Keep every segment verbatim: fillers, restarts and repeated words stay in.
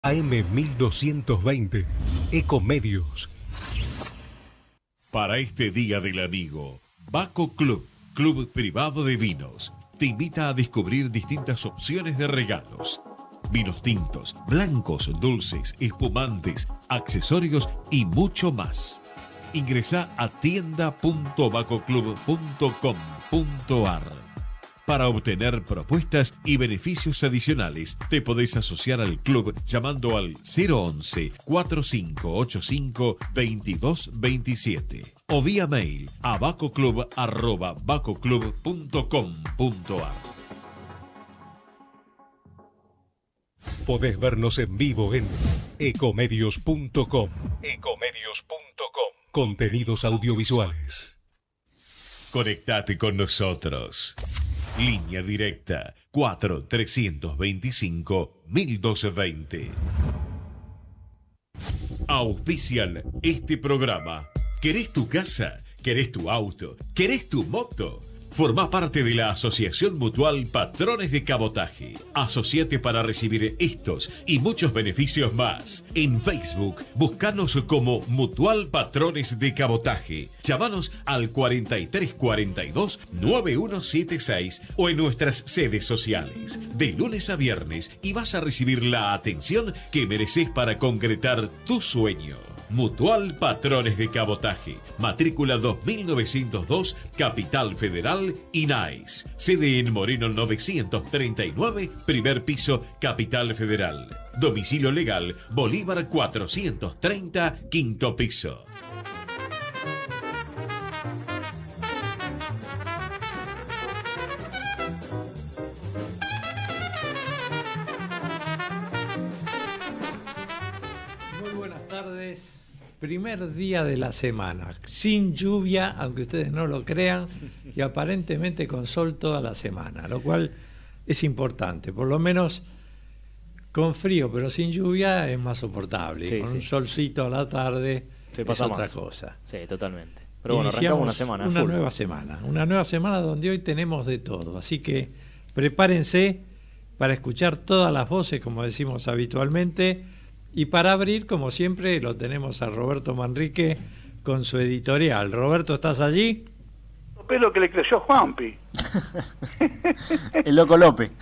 A M mil doscientos veinte, Ecomedios. Para este Día del Amigo, Baco Club, club privado de vinos, te invita a descubrir distintas opciones de regalos. Vinos tintos, blancos, dulces, espumantes, accesorios y mucho más. Ingresá a tienda punto baco club punto com punto ar. Para obtener propuestas y beneficios adicionales, te podés asociar al club llamando al cero once, cuatro cinco ocho cinco, veintidós veintisiete o vía mail a bacoclub arroba bacoclub punto com punto ar. Podés vernos en vivo en ecomedios punto com. ecomedios punto com. Contenidos audiovisuales. Conectate con nosotros. Línea directa cuatro trescientos veinticinco mil doscientos veinte. Auspician este programa. ¿Querés tu casa? ¿Querés tu auto? ¿Querés tu moto? Formá parte de la Asociación Mutual Patrones de Cabotaje. Asociate para recibir estos y muchos beneficios más. En Facebook, buscanos como Mutual Patrones de Cabotaje. Llámanos al cuarenta y tres cuarenta y dos, noventa y uno setenta y seis o en nuestras sedes sociales. De lunes a viernes y vas a recibir la atención que mereces para concretar tu sueño. Mutual Patrones de Cabotaje, matrícula dos mil novecientos dos, Capital Federal, I N A I S. Sede en Moreno novecientos treinta y nueve, primer piso, Capital Federal. Domicilio legal, Bolívar cuatrocientos treinta, quinto piso. Muy buenas tardes. Primer día de la semana, sin lluvia, aunque ustedes no lo crean, y aparentemente con sol toda la semana, lo cual es importante, por lo menos con frío, pero sin lluvia es más soportable, sí, con sí. un solcito a la tarde Se pasa es otra más. cosa. Sí, totalmente. Pero bueno, Iniciamos arrancamos una semana. Una full. nueva semana, una nueva semana donde hoy tenemos de todo, así que prepárense para escuchar todas las voces, como decimos habitualmente. Y para abrir, como siempre, lo tenemos a Roberto Manrique con su editorial. Roberto, ¿estás allí? Es lo que le creyó Juanpi. El loco Lope.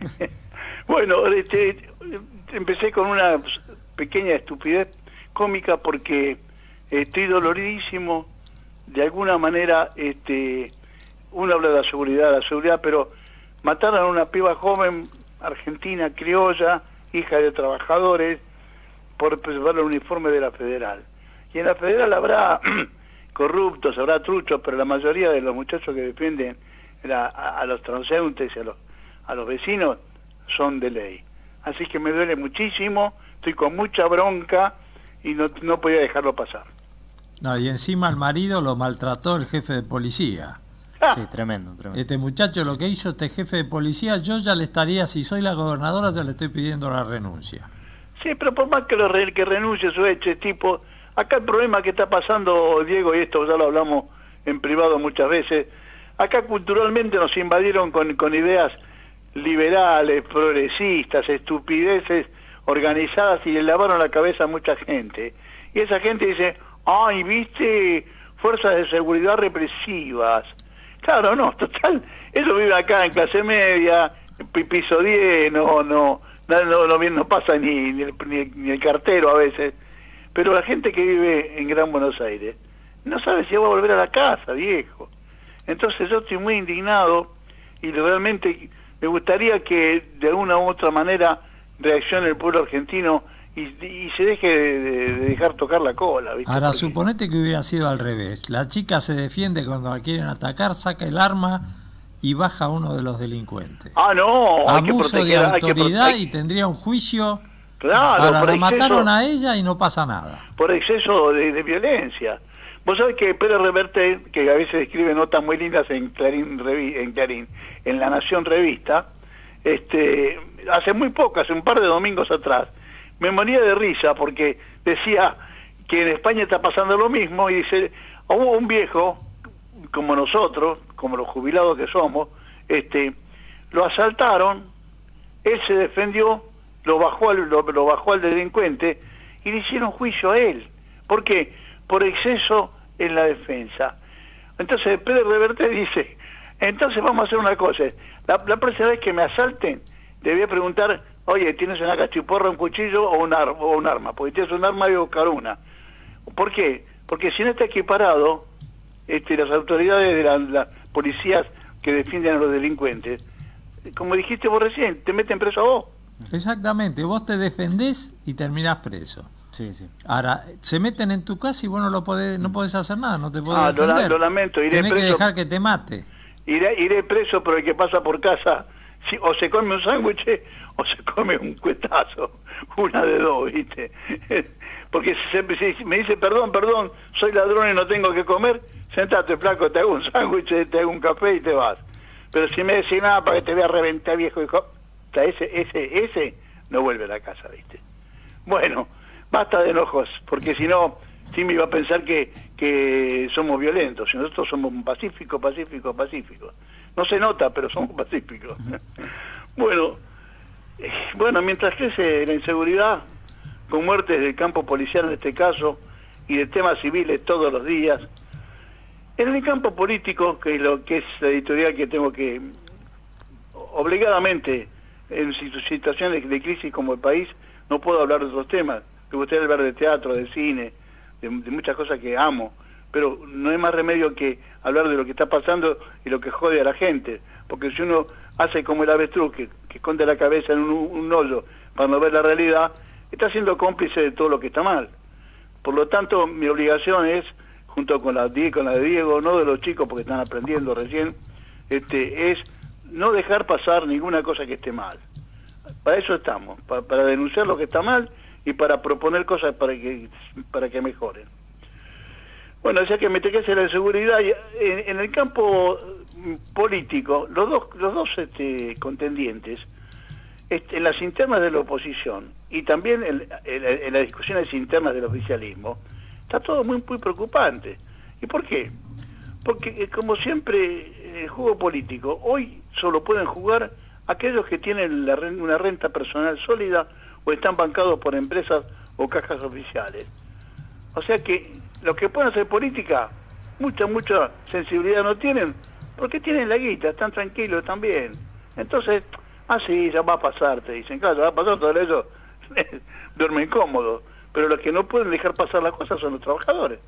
Bueno, este, empecé con una pequeña estupidez cómica porque estoy doloridísimo. De alguna manera, este, uno habla de la seguridad, la seguridad, pero mataron a una piba joven, argentina, criolla, hija de trabajadores, por preservar el uniforme de la Federal. Y en la Federal habrá corruptos, habrá truchos, pero la mayoría de los muchachos que defienden la, a, a los transeúntes y a los, a los vecinos son de ley. Así que me duele muchísimo, estoy con mucha bronca y no, no podía dejarlo pasar. No, y encima el marido lo maltrató el jefe de policía. Ah, Sí, tremendo, tremendo. Este muchacho, lo que hizo este jefe de policía, yo ya le estaría, si soy la gobernadora, ya le estoy pidiendo la renuncia. sí, pero por más que, lo re, que renuncie su este tipo, acá el problema que está pasando, Diego, y esto ya lo hablamos en privado muchas veces, acá culturalmente nos invadieron con, con ideas liberales, progresistas, estupideces organizadas y le lavaron la cabeza a mucha gente. Y esa gente dice, ay, viste, fuerzas de seguridad represivas. Claro, no, total, eso vive acá en clase media, piso diez, no, no, no, no, no, no pasa ni, ni, el, ni, ni el cartero a veces. Pero la gente que vive en Gran Buenos Aires no sabe si va a volver a la casa, viejo. Entonces yo estoy muy indignado y realmente me gustaría que de alguna u otra manera reaccione el pueblo argentino y, y se deje de, de, de dejar tocar la cola, ¿viste? Ahora, Porque... suponete que hubiera sido al revés. La chica se defiende cuando la quieren atacar, saca el arma y baja a uno de los delincuentes. Ah, no, hay que Abuso proteger, de hay que autoridad prote- y tendría un juicio. Claro, Ahora, por la exceso, mataron a ella y no pasa nada. por exceso de, de violencia. Vos sabés que Pérez Reverte, que a veces escribe notas muy lindas en Clarín, Revi- en Clarín, en La Nación Revista, este, hace muy poco, hace un par de domingos atrás, me moría de risa porque decía que en España está pasando lo mismo y dice, hubo un viejo, como nosotros, como los jubilados que somos, este, lo asaltaron, él se defendió, lo bajó al, lo, lo bajó al delincuente y le hicieron juicio a él. ¿Por qué? Por exceso en la defensa. Entonces Pedro Reverte dice, entonces vamos a hacer una cosa, la, la próxima vez que me asalten, le voy a preguntar, oye, ¿tienes una cachiporra, un cuchillo o un, ar o un arma? Porque tienes un arma, voy a buscar una. ¿Por qué? Porque si no está equiparado, este, las autoridades de las la policías que defienden a los delincuentes, como dijiste vos recién, te meten preso a vos. Exactamente, vos te defendés y terminás preso. Sí, sí. Ahora, se meten en tu casa y vos no lo podés, no podés hacer nada, no te podés Ah, defender. lo, lo lamento, iré Tenés preso. que dejar que te mate. Iré, iré preso, pero el que pasa por casa, si, o se come un sándwich o se come un cuetazo, una de dos, ¿viste? Porque si, si me dice, perdón, perdón, soy ladrón y no tengo que comer, sentate, flaco, te hago un sándwich, te hago un café y te vas. Pero si me decís nada para que te vea reventar, viejo, hijo, ese, ese, ese no vuelve a la casa, ¿viste? Bueno, basta de enojos, porque si no, sí me iba a pensar que, que somos violentos, y nosotros somos pacíficos, pacíficos, pacíficos. No se nota, pero somos pacíficos. Bueno, eh, bueno, mientras crece la inseguridad, con muertes del campo policial en este caso, y de temas civiles todos los días, en el campo político, que es lo que es la editorial que tengo que, obligadamente, en situaciones de crisis como el país, no puedo hablar de otros temas. Me gustaría hablar de teatro, de cine, de, de muchas cosas que amo, pero no hay más remedio que hablar de lo que está pasando y lo que jode a la gente, porque si uno hace como el avestruz, que, que esconde la cabeza en un, un hoyo para no ver la realidad, está siendo cómplice de todo lo que está mal. Por lo tanto, mi obligación es, junto con la, con la de Diego, no de los chicos porque están aprendiendo recién, este, es no dejar pasar ninguna cosa que esté mal. Para eso estamos, para, para denunciar lo que está mal y para proponer cosas para que para que mejoren. Bueno, ya que me te quedas en la seguridad, en, en el campo político, los dos los dos este, contendientes, este, en las internas de la oposición y también en, en, en las discusiones internas del oficialismo, está todo muy, muy preocupante. ¿Y por qué? Porque, como siempre, en el juego político, hoy solo pueden jugar aquellos que tienen la, una renta personal sólida o están bancados por empresas o cajas oficiales. O sea que los que pueden hacer política, mucha, mucha sensibilidad no tienen, porque tienen la guita, están tranquilos también. Entonces, ah sí, ya va a pasar, te dicen, claro, ya va a pasar, todo eso duermen cómodos, pero los que no pueden dejar pasar las cosas son los trabajadores.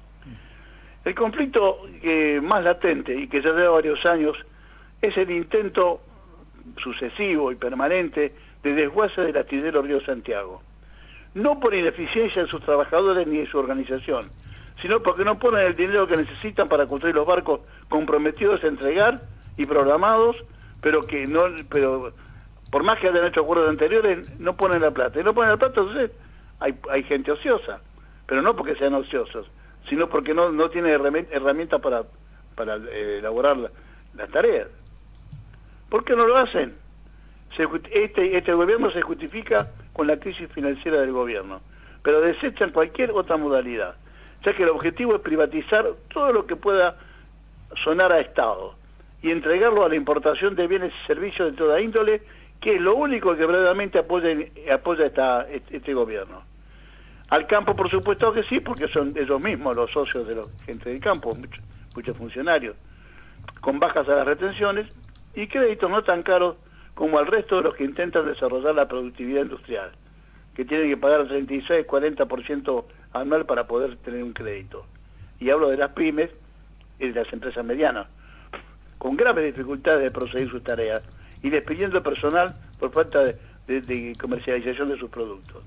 El conflicto que más latente y que ya lleva varios años es el intento sucesivo y permanente de desguace del astillero Río Santiago. No por ineficiencia de sus trabajadores ni de su organización, sino porque no ponen el dinero que necesitan para construir los barcos comprometidos a entregar y programados, pero que no, pero por más que hayan hecho acuerdos anteriores, no ponen la plata. Y no ponen la plata, entonces hay, hay gente ociosa, pero no porque sean ociosos, sino porque no, no tiene herramientas para, para eh, elaborar la, las tareas. ¿Por qué no lo hacen? Se, este, este gobierno se justifica con la crisis financiera del gobierno, pero desechan cualquier otra modalidad, ya que el objetivo es privatizar todo lo que pueda sonar a Estado y entregarlo a la importación de bienes y servicios de toda índole, que es lo único que verdaderamente apoya, apoya esta, este gobierno. Al campo, por supuesto que sí, porque son ellos mismos los socios de la gente del campo, muchos, muchos funcionarios, con bajas a las retenciones y créditos no tan caros como al resto de los que intentan desarrollar la productividad industrial, que tienen que pagar el treinta y seis, cuarenta por ciento anual para poder tener un crédito. Y hablo de las pymes y de las empresas medianas, con graves dificultades de proseguir sus tareas y despidiendo personal por falta de, de, de comercialización de sus productos.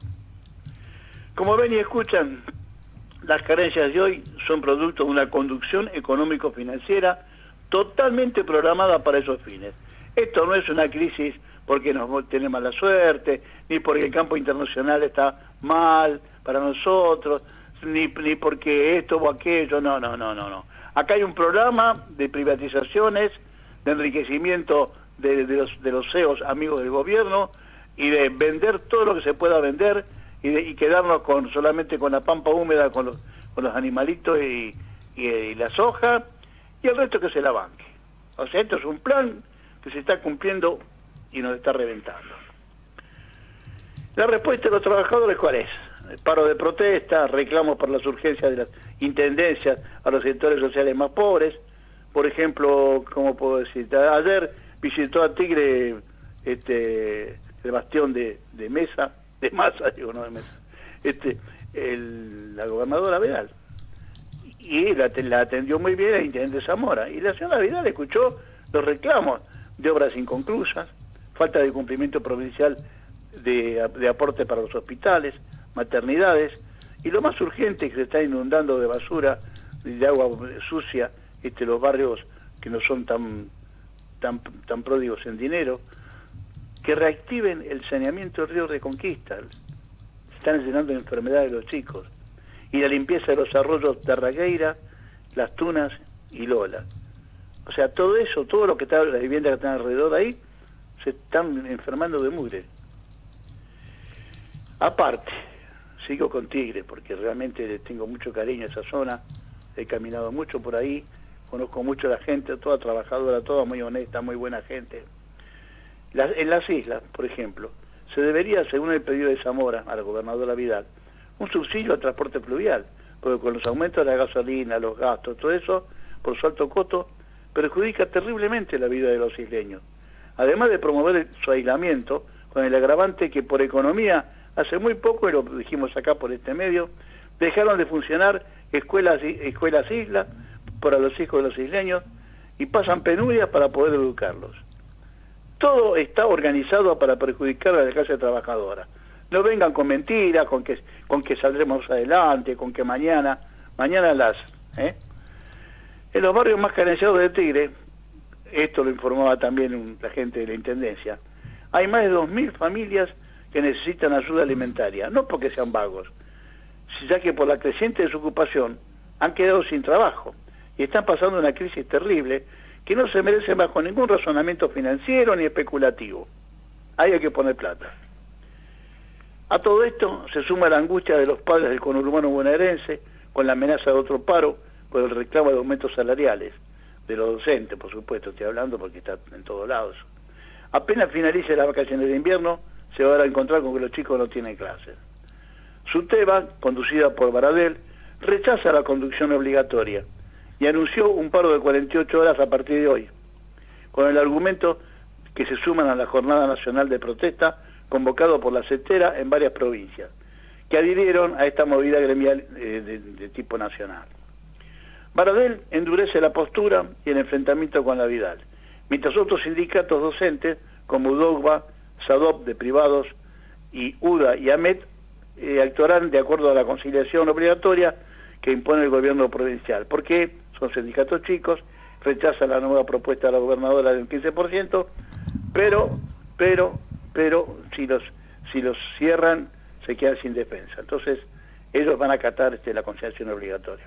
Como ven y escuchan, las carencias de hoy son producto de una conducción económico-financiera totalmente programada para esos fines. Esto no es una crisis porque nos tenemos mala suerte, ni porque el campo internacional está mal para nosotros, ni, ni porque esto o aquello, no, no, no, no, no. Acá hay un programa de privatizaciones, de enriquecimiento de, de, los, de los C E Os amigos del gobierno y de vender todo lo que se pueda vender y, de, y quedarnos con solamente con la pampa húmeda, con los, con los animalitos y, y, y la soja, y el resto que se la banque. O sea, esto es un plan que se está cumpliendo y nos está reventando. La respuesta de los trabajadores, ¿cuál es? El paro de protesta, reclamos por las urgencias de las intendencias a los sectores sociales más pobres. Por ejemplo, ¿cómo puedo decir? Ayer visitó a Tigre este, el bastión de, de Mesa, de Massa, digo, no de Mesa, este, el, la gobernadora Vidal. Y la, la atendió muy bien el intendente Zamora. Y la señora Vidal escuchó los reclamos de obras inconclusas, falta de cumplimiento provincial de, de aporte para los hospitales, maternidades, y lo más urgente que se está inundando de basura, de agua sucia, este, los barrios que no son tan, tan, tan pródigos en dinero, que reactiven el saneamiento del río Reconquista. Se están llenando de enfermedades los chicos. Y la limpieza de los arroyos de Arragueira, Las Tunas y Lola. O sea, todo eso, todo lo que está, las viviendas que están alrededor de ahí, se están enfermando de mugre. Aparte, sigo con Tigre, porque realmente le tengo mucho cariño a esa zona, he caminado mucho por ahí, conozco mucho a la gente, toda trabajadora, toda muy honesta, muy buena gente. Las, en las islas, por ejemplo, se debería, según el pedido de Zamora a la gobernadora Vidal, un subsidio al transporte fluvial, porque con los aumentos de la gasolina, los gastos, todo eso, por su alto costo, perjudica terriblemente la vida de los isleños. Además de promover el, su aislamiento, con el agravante que por economía, hace muy poco, y lo dijimos acá por este medio, dejaron de funcionar escuelas, escuelas islas para los hijos de los isleños y pasan penurias para poder educarlos. Todo está organizado para perjudicar a la clase trabajadora. No vengan con mentiras, con que, con que saldremos adelante, con que mañana, mañana las... ¿eh? En los barrios más carenciados de Tigre, esto lo informaba también un, la gente de la Intendencia, hay más de dos mil familias que necesitan ayuda alimentaria, no porque sean vagos, ya que por la creciente desocupación han quedado sin trabajo y están pasando una crisis terrible que no se merece bajo ningún razonamiento financiero ni especulativo. Ahí hay que poner plata. A todo esto se suma la angustia de los padres del conurbano bonaerense con la amenaza de otro paro por el reclamo de aumentos salariales de los docentes, por supuesto, estoy hablando porque está en todos lados. Apenas finalice las vacaciones de invierno, se van a encontrar con que los chicos no tienen clases. Suteba, conducida por Baradel, rechaza la conducción obligatoria y anunció un paro de cuarenta y ocho horas a partir de hoy, con el argumento que se suman a la Jornada Nacional de Protesta convocado por la CETERA en varias provincias, que adhirieron a esta movida gremial eh, de, de tipo nacional. Baradel endurece la postura y el enfrentamiento con la Vidal, mientras otros sindicatos docentes, como UDOGBA, SADOP de privados y UDA y AMET, eh, actuarán de acuerdo a la conciliación obligatoria que impone el gobierno provincial, porque son sindicatos chicos, rechazan la nueva propuesta de la gobernadora del quince por ciento, pero, pero, pero, si los, si los cierran, se quedan sin defensa. Entonces, ellos van a acatar este, la conciliación obligatoria.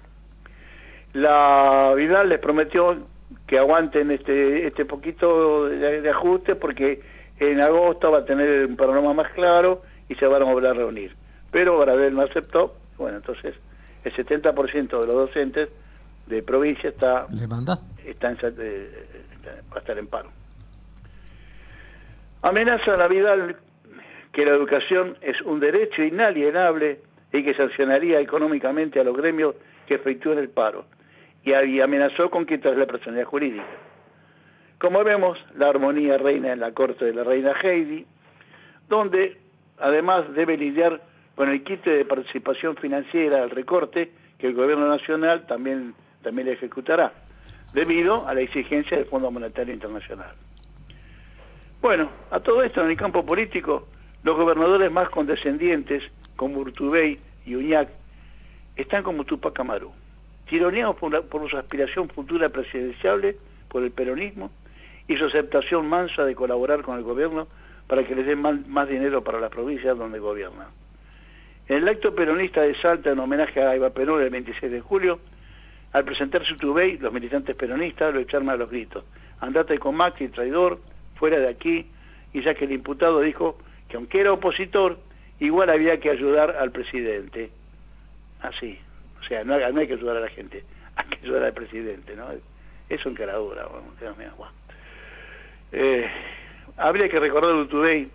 La Vidal les prometió que aguanten este, este poquito de, de ajuste, porque en agosto va a tener un panorama más claro y se van a volver a reunir. Pero Baradel no aceptó. Bueno, entonces el setenta por ciento de los docentes de provincia está, ¿Le mandaste? está en, eh, va a estar en paro. Amenaza a la Vidal que la educación es un derecho inalienable y que sancionaría económicamente a los gremios que efectúen el paro. Y, y amenazó con quitarle la personalidad jurídica. Como vemos, la armonía reina en la corte de la reina Heidi, donde además debe lidiar con el quite de participación financiera del recorte que el gobierno nacional también, también le ejecutará, debido a la exigencia del Fondo Monetario Internacional. Bueno, a todo esto en el campo político, los gobernadores más condescendientes, como Urtubey y Uñac, están como Tupac Amaru, tironeados por, la, por su aspiración futura presidenciable, por el peronismo, y su aceptación mansa de colaborar con el gobierno para que les den más, más dinero para las provincias donde gobiernan. En el acto peronista de Salta, en homenaje a Eva Perón el veintiséis de julio, al presentarse Urtubey, los militantes peronistas lo echaron a los gritos: andate con Macri, traidor, fuera de aquí, y ya que el imputado dijo que aunque era opositor, igual había que ayudar al presidente. Así, o sea, no, no hay que ayudar a la gente, hay que ayudar al presidente, ¿no? Es un caradura, bueno, eh, habría que recordar a Urtubey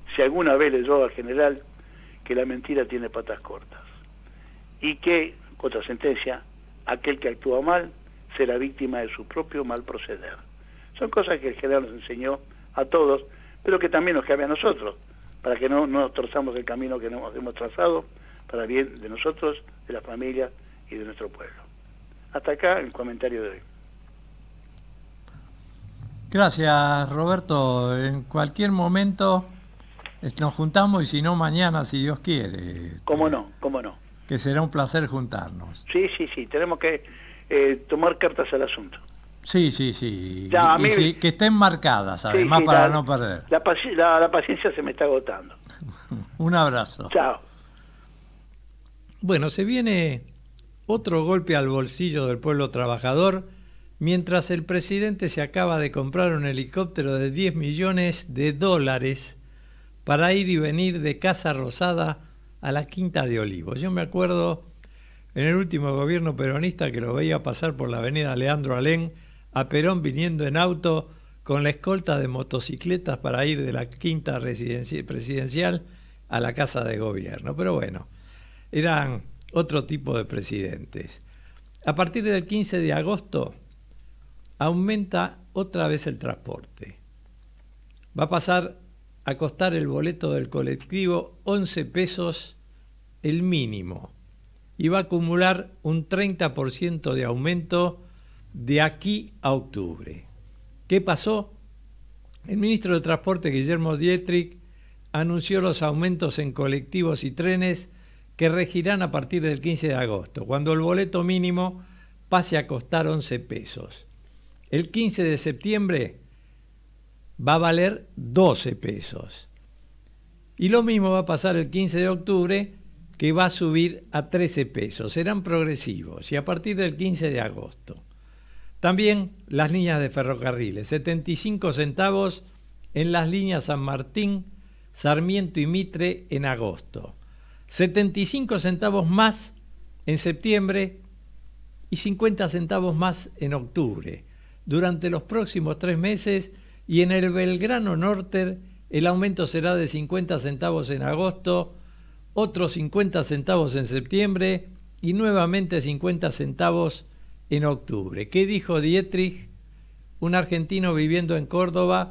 si alguna vez leyó al general, que la mentira tiene patas cortas. Y que, otra sentencia, aquel que actúa mal será víctima de su propio mal proceder. Son cosas que el general nos enseñó a todos, pero que también nos cabe a nosotros, para que no nos torzamos el camino que nos hemos trazado, para el bien de nosotros, de la familia y de nuestro pueblo. Hasta acá el comentario de hoy. Gracias, Roberto. En cualquier momento nos juntamos y si no mañana, si Dios quiere. ¿Cómo no? ¿Cómo no? Que será un placer juntarnos. Sí, sí, sí. Tenemos que eh, tomar cartas al asunto. Sí, sí, sí. Ya, y, a mí... y sí, que estén marcadas, además, sí, sí, para la, no perder. La, paci la, la paciencia se me está agotando. Un abrazo. Chao. Bueno, se viene otro golpe al bolsillo del pueblo trabajador, mientras el presidente se acaba de comprar un helicóptero de diez millones de dólares para ir y venir de Casa Rosada a la Quinta de Olivos. Yo me acuerdo en el último gobierno peronista que lo veía pasar por la avenida Leandro Alem a Perón viniendo en auto con la escolta de motocicletas para ir de la Quinta presidencial a la Casa de Gobierno. Pero bueno, eran otro tipo de presidentes. A partir del quince de agosto aumenta otra vez el transporte. Va a pasar a costar el boleto del colectivo once pesos el mínimo y va a acumular un treinta por ciento de aumento de aquí a octubre. ¿Qué pasó? El ministro de Transporte, Guillermo Dietrich, anunció los aumentos en colectivos y trenes que regirán a partir del quince de agosto, cuando el boleto mínimo pase a costar once pesos. El quince de septiembre va a valer doce pesos. Y lo mismo va a pasar el quince de octubre, que va a subir a trece pesos. Serán progresivos y a partir del quince de agosto. También las líneas de ferrocarriles, setenta y cinco centavos en las líneas San Martín, Sarmiento y Mitre en agosto. setenta y cinco centavos más en septiembre y cincuenta centavos más en octubre. Durante los próximos tres meses y en el Belgrano Norte el aumento será de cincuenta centavos en agosto, otros cincuenta centavos en septiembre y nuevamente cincuenta centavos en octubre. ¿Qué dijo Dietrich? Un argentino viviendo en Córdoba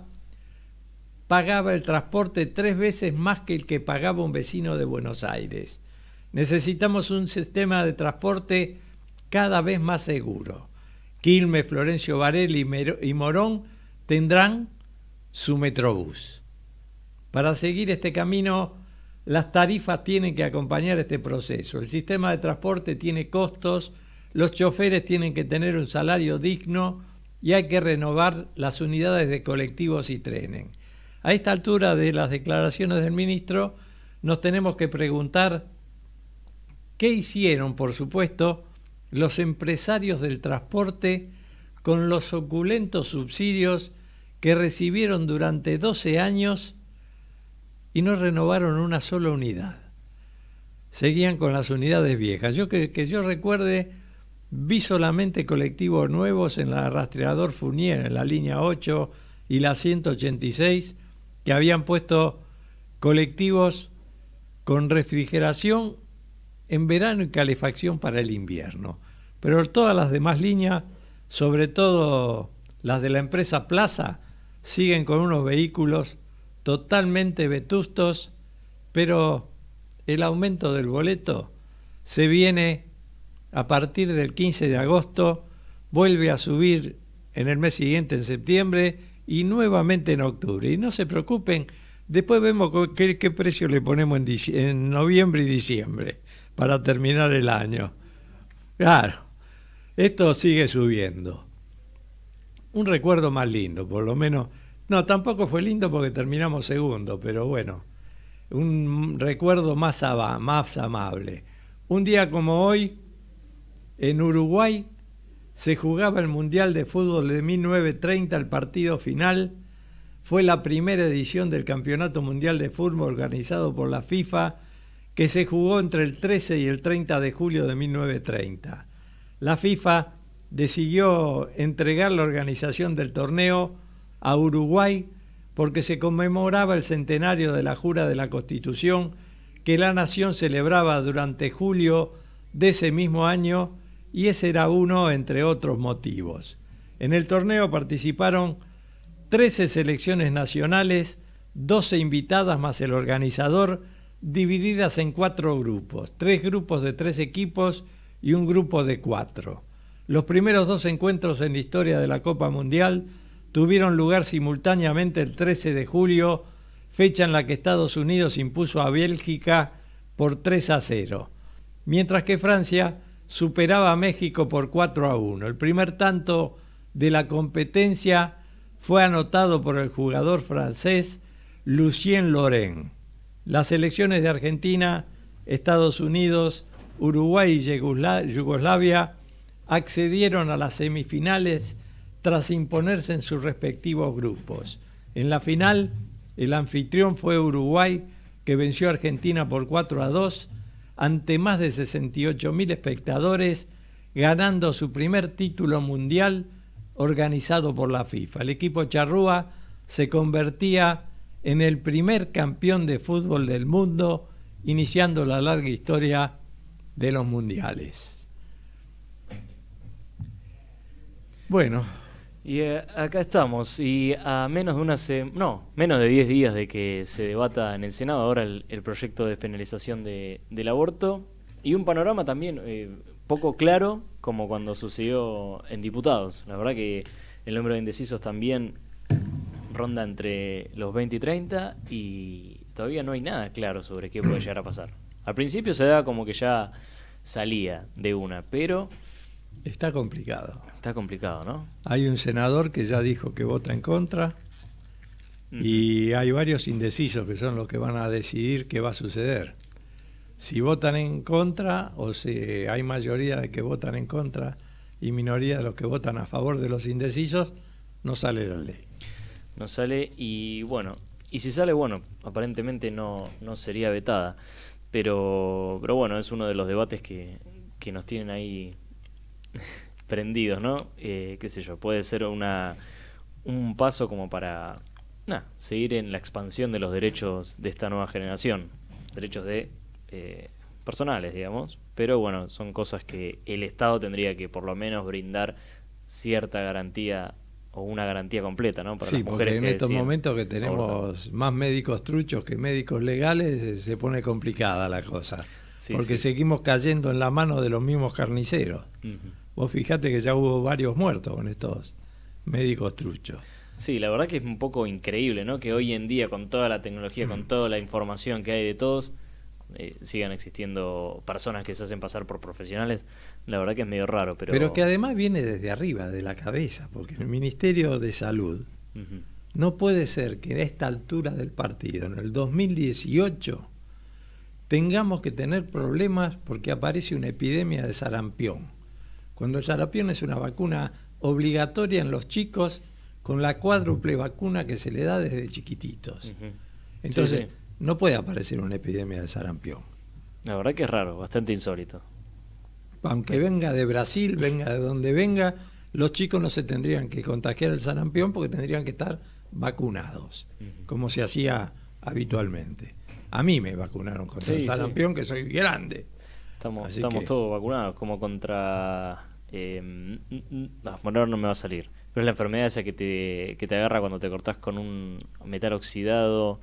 pagaba el transporte tres veces más que el que pagaba un vecino de Buenos Aires. Necesitamos un sistema de transporte cada vez más seguro. Quilmes, Florencio Varela y Morón tendrán su Metrobús. Para seguir este camino, las tarifas tienen que acompañar este proceso. El sistema de transporte tiene costos, los choferes tienen que tener un salario digno y hay que renovar las unidades de colectivos y trenes. A esta altura de las declaraciones del ministro, nos tenemos que preguntar qué hicieron, por supuesto, los empresarios del transporte con los oculentos subsidios que recibieron durante doce años y no renovaron una sola unidad. Seguían con las unidades viejas. Yo que, que yo recuerde, vi solamente colectivos nuevos en la Rastreador Fournier, en la línea ocho y la ciento ochenta y seis, que habían puesto colectivos con refrigeración en verano y calefacción para el invierno. Pero todas las demás líneas, sobre todo las de la empresa Plaza, siguen con unos vehículos totalmente vetustos, pero el aumento del boleto se viene a partir del quince de agosto, vuelve a subir en el mes siguiente, en septiembre, y nuevamente en octubre. Y no se preocupen, después vemos qué, qué precio le ponemos en, en noviembre y diciembre para terminar el año. Claro, esto sigue subiendo. Un recuerdo más lindo, por lo menos. No, tampoco fue lindo porque terminamos segundo, pero bueno, un recuerdo más, ama, más amable. Un día como hoy, en Uruguay, se jugaba el Mundial de Fútbol de mil novecientos treinta, el partido final. Fue la primera edición del Campeonato Mundial de Fútbol organizado por la FIFA, que se jugó entre el trece y el treinta de julio de mil novecientos treinta. La FIFA decidió entregar la organización del torneo a Uruguay porque se conmemoraba el centenario de la jura de la Constitución que la nación celebraba durante julio de ese mismo año, y ese era uno entre otros motivos. En el torneo participaron trece selecciones nacionales, doce invitadas más el organizador, divididas en cuatro grupos, tres grupos de tres equipos y un grupo de cuatro. Los primeros dos encuentros en la historia de la Copa Mundial tuvieron lugar simultáneamente el trece de julio, fecha en la que Estados Unidos impuso a Bélgica por tres a cero, mientras que Francia superaba a México por cuatro a uno. El primer tanto de la competencia fue anotado por el jugador francés Lucien Laurent. Las selecciones de Argentina, Estados Unidos, Uruguay y Yugoslavia accedieron a las semifinales tras imponerse en sus respectivos grupos. En la final, el anfitrión fue Uruguay, que venció a Argentina por cuatro a dos ante más de sesenta y ocho mil espectadores, ganando su primer título mundial organizado por la FIFA. El equipo charrúa se convertía en el primer campeón de fútbol del mundo, iniciando la larga historia de los mundiales. Bueno, y eh, acá estamos, y a menos de una se no, menos de diez días de que se debata en el Senado ahora el, el proyecto de despenalización de, del aborto, y un panorama también eh, poco claro, como cuando sucedió en diputados. La verdad que el número de indecisos también ronda entre los veinte y treinta, y todavía no hay nada claro sobre qué puede llegar a pasar. Al principio se daba como que ya salía de una, pero está complicado. Está complicado, ¿no? Hay un senador que ya dijo que vota en contra, uh-huh. y hay varios indecisos que son los que van a decidir qué va a suceder. Si votan en contra, o si hay mayoría de que votan en contra y minoría de los que votan a favor de los indecisos, no sale la ley. No sale, y bueno, y si sale, bueno, aparentemente no, no sería vetada. Pero, pero bueno, es uno de los debates que, que nos tienen ahí prendidos, ¿no? Eh, qué sé yo, puede ser una un paso como para nah, seguir en la expansión de los derechos de esta nueva generación, derechos de eh, personales, digamos, pero bueno, son cosas que el Estado tendría que por lo menos brindar cierta garantía o una garantía completa, ¿no? Para sí, las mujeres porque en que estos deciden momentos que tenemos abortar. Más médicos truchos que médicos legales, se pone complicada la cosa, Sí, porque sí. seguimos cayendo en la mano de los mismos carniceros. Uh-huh. Vos fijate que ya hubo varios muertos con estos médicos truchos. Sí, la verdad que es un poco increíble, ¿no? Que hoy en día, con toda la tecnología, con toda la información que hay de todos, eh, sigan existiendo personas que se hacen pasar por profesionales. La verdad que es medio raro, pero... Pero que además viene desde arriba, de la cabeza, porque el Ministerio de Salud Uh-huh. no puede ser que a esta altura del partido, en el dos mil dieciocho, tengamos que tener problemas porque aparece una epidemia de sarampión, cuando el sarampión es una vacuna obligatoria en los chicos con la cuádruple vacuna que se le da desde chiquititos. Uh-huh. Entonces, Sí, sí. no puede aparecer una epidemia de sarampión. La verdad que es raro, bastante insólito. Aunque venga de Brasil, venga de donde venga, los chicos no se tendrían que contagiar el sarampión porque tendrían que estar vacunados, Uh-huh. como se hacía habitualmente. A mí me vacunaron contra Sí, el sí. sarampión, que soy grande. Estamos, Así estamos que- todos vacunados, como contra... Eh, mm, mm, no, bueno, ahora no me va a salir. Pero es la enfermedad esa que te, que te agarra cuando te cortás con un metal oxidado.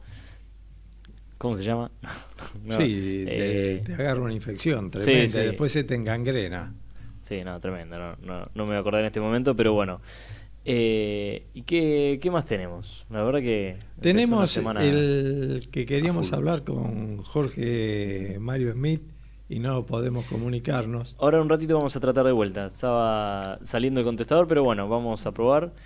¿Cómo se llama? No, Sí, te, eh, te agarra una infección tremenda, sí. y después se te engangrena. Sí, no, tremendo. No, no, no me voy a acordar en este momento, pero bueno. Eh, ¿Y qué, qué más tenemos? La verdad que... empezó una Tenemos semana el que queríamos full. hablar con Jorge Mario Smith y no podemos comunicarnos. Ahora un ratito vamos a tratar de vuelta. Estaba saliendo el contestador, pero bueno, vamos a probar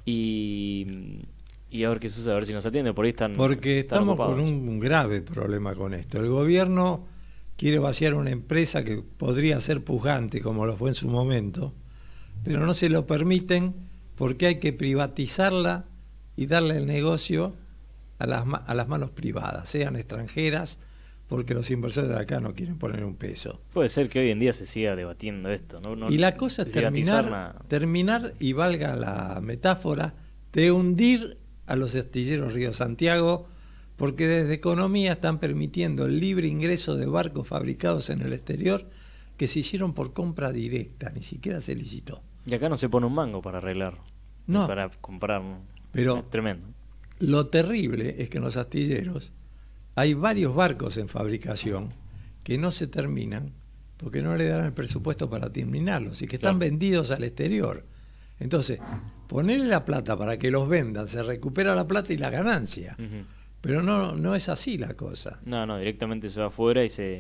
y, y a ver qué sucede, a ver si nos atiende. Por ahí están Porque están estamos ocupados. con un grave problema con esto. El gobierno quiere vaciar una empresa que podría ser pujante, como lo fue en su momento, pero no se lo permiten porque hay que privatizarla y darle el negocio a las, ma- a las manos privadas, sean extranjeras, porque los inversores de acá no quieren poner un peso. Puede ser que hoy en día se siga debatiendo esto, ¿no? No- Y la cosa es privatizar terminar, nada. terminar, y valga la metáfora, de hundir a los astilleros Río Santiago, porque desde Economía están permitiendo el libre ingreso de barcos fabricados en el exterior que se hicieron por compra directa, ni siquiera se licitó. Y acá no se pone un mango para arreglar, no, para comprar. ¿No? Pero es tremendo. Lo terrible es que en los astilleros hay varios barcos en fabricación que no se terminan porque no le dan el presupuesto para terminarlos y que están claro. vendidos al exterior. Entonces, ponerle la plata para que los vendan, se recupera la plata y la ganancia. Uh-huh. Pero no, no es así la cosa. No, no, directamente se va afuera y se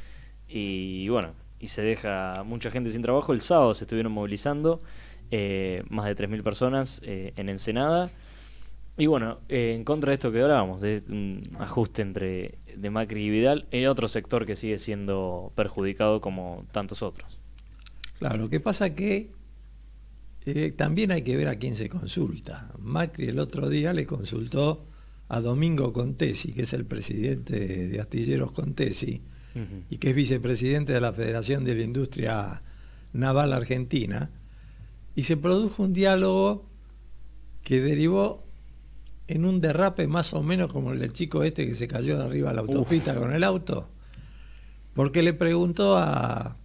y bueno, y se deja mucha gente sin trabajo. El sábado se estuvieron movilizando eh, más de tres mil personas eh, en Ensenada. Y bueno, eh, en contra de esto que hablábamos, de un ajuste entre de Macri y Vidal, hay otro sector que sigue siendo perjudicado como tantos otros. Claro, lo que pasa que eh, también hay que ver a quién se consulta. Macri el otro día le consultó a Domingo Contesi, que es el presidente de Astilleros Contesi, uh-huh. y que es vicepresidente de la Federación de la Industria Naval Argentina, y se produjo un diálogo que derivó en un derrape más o menos como el del chico este que se cayó de arriba de la autopista Uf. con el auto, porque le preguntó a,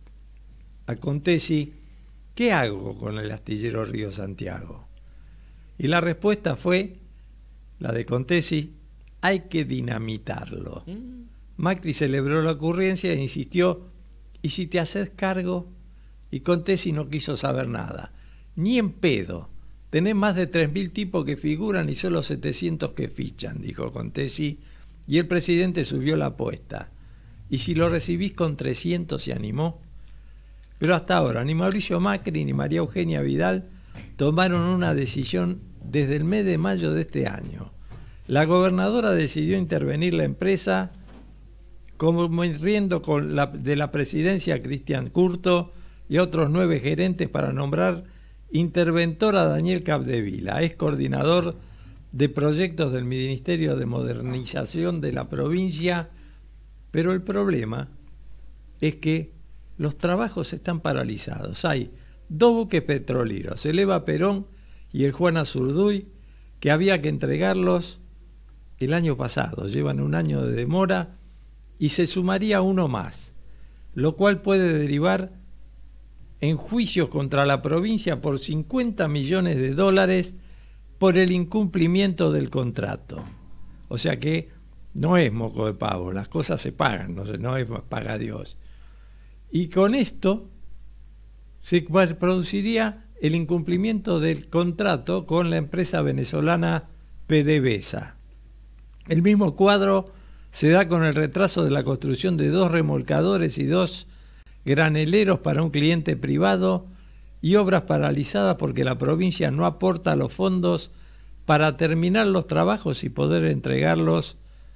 a Contesi, ¿qué hago con el astillero Río Santiago? Y la respuesta fue, la de Contesi, hay que dinamitarlo. Mm. Macri celebró la ocurrencia e insistió, ¿y si te haces cargo? Y Contesi no quiso saber nada, ni en pedo. Tenés más de tres mil tipos que figuran y solo setecientos que fichan, dijo Contesi, y el presidente subió la apuesta. Y si lo recibís con trescientos, se animó. Pero hasta ahora, ni Mauricio Macri ni María Eugenia Vidal tomaron una decisión desde el mes de mayo de este año. La gobernadora decidió intervenir la empresa, convirtiendo con la, de la presidencia a Cristian Curto y a otros nueve gerentes para nombrar interventor a Daniel Capdevila, es coordinador de proyectos del Ministerio de Modernización de la provincia, pero el problema es que los trabajos están paralizados. Hay dos buques petroleros, el Eva Perón y el Juan Azurduy, que había que entregarlos el año pasado, llevan un año de demora, y se sumaría uno más, lo cual puede derivar en juicios contra la provincia por cincuenta millones de dólares por el incumplimiento del contrato. O sea que no es moco de pavo, las cosas se pagan, no, no es paga Dios. Y con esto se produciría el incumplimiento del contrato con la empresa venezolana PDVSA. El mismo cuadro se da con el retraso de la construcción de dos remolcadores y dos graneleros para un cliente privado y obras paralizadas porque la provincia no aporta los fondos para terminar los trabajos y poder entregarlos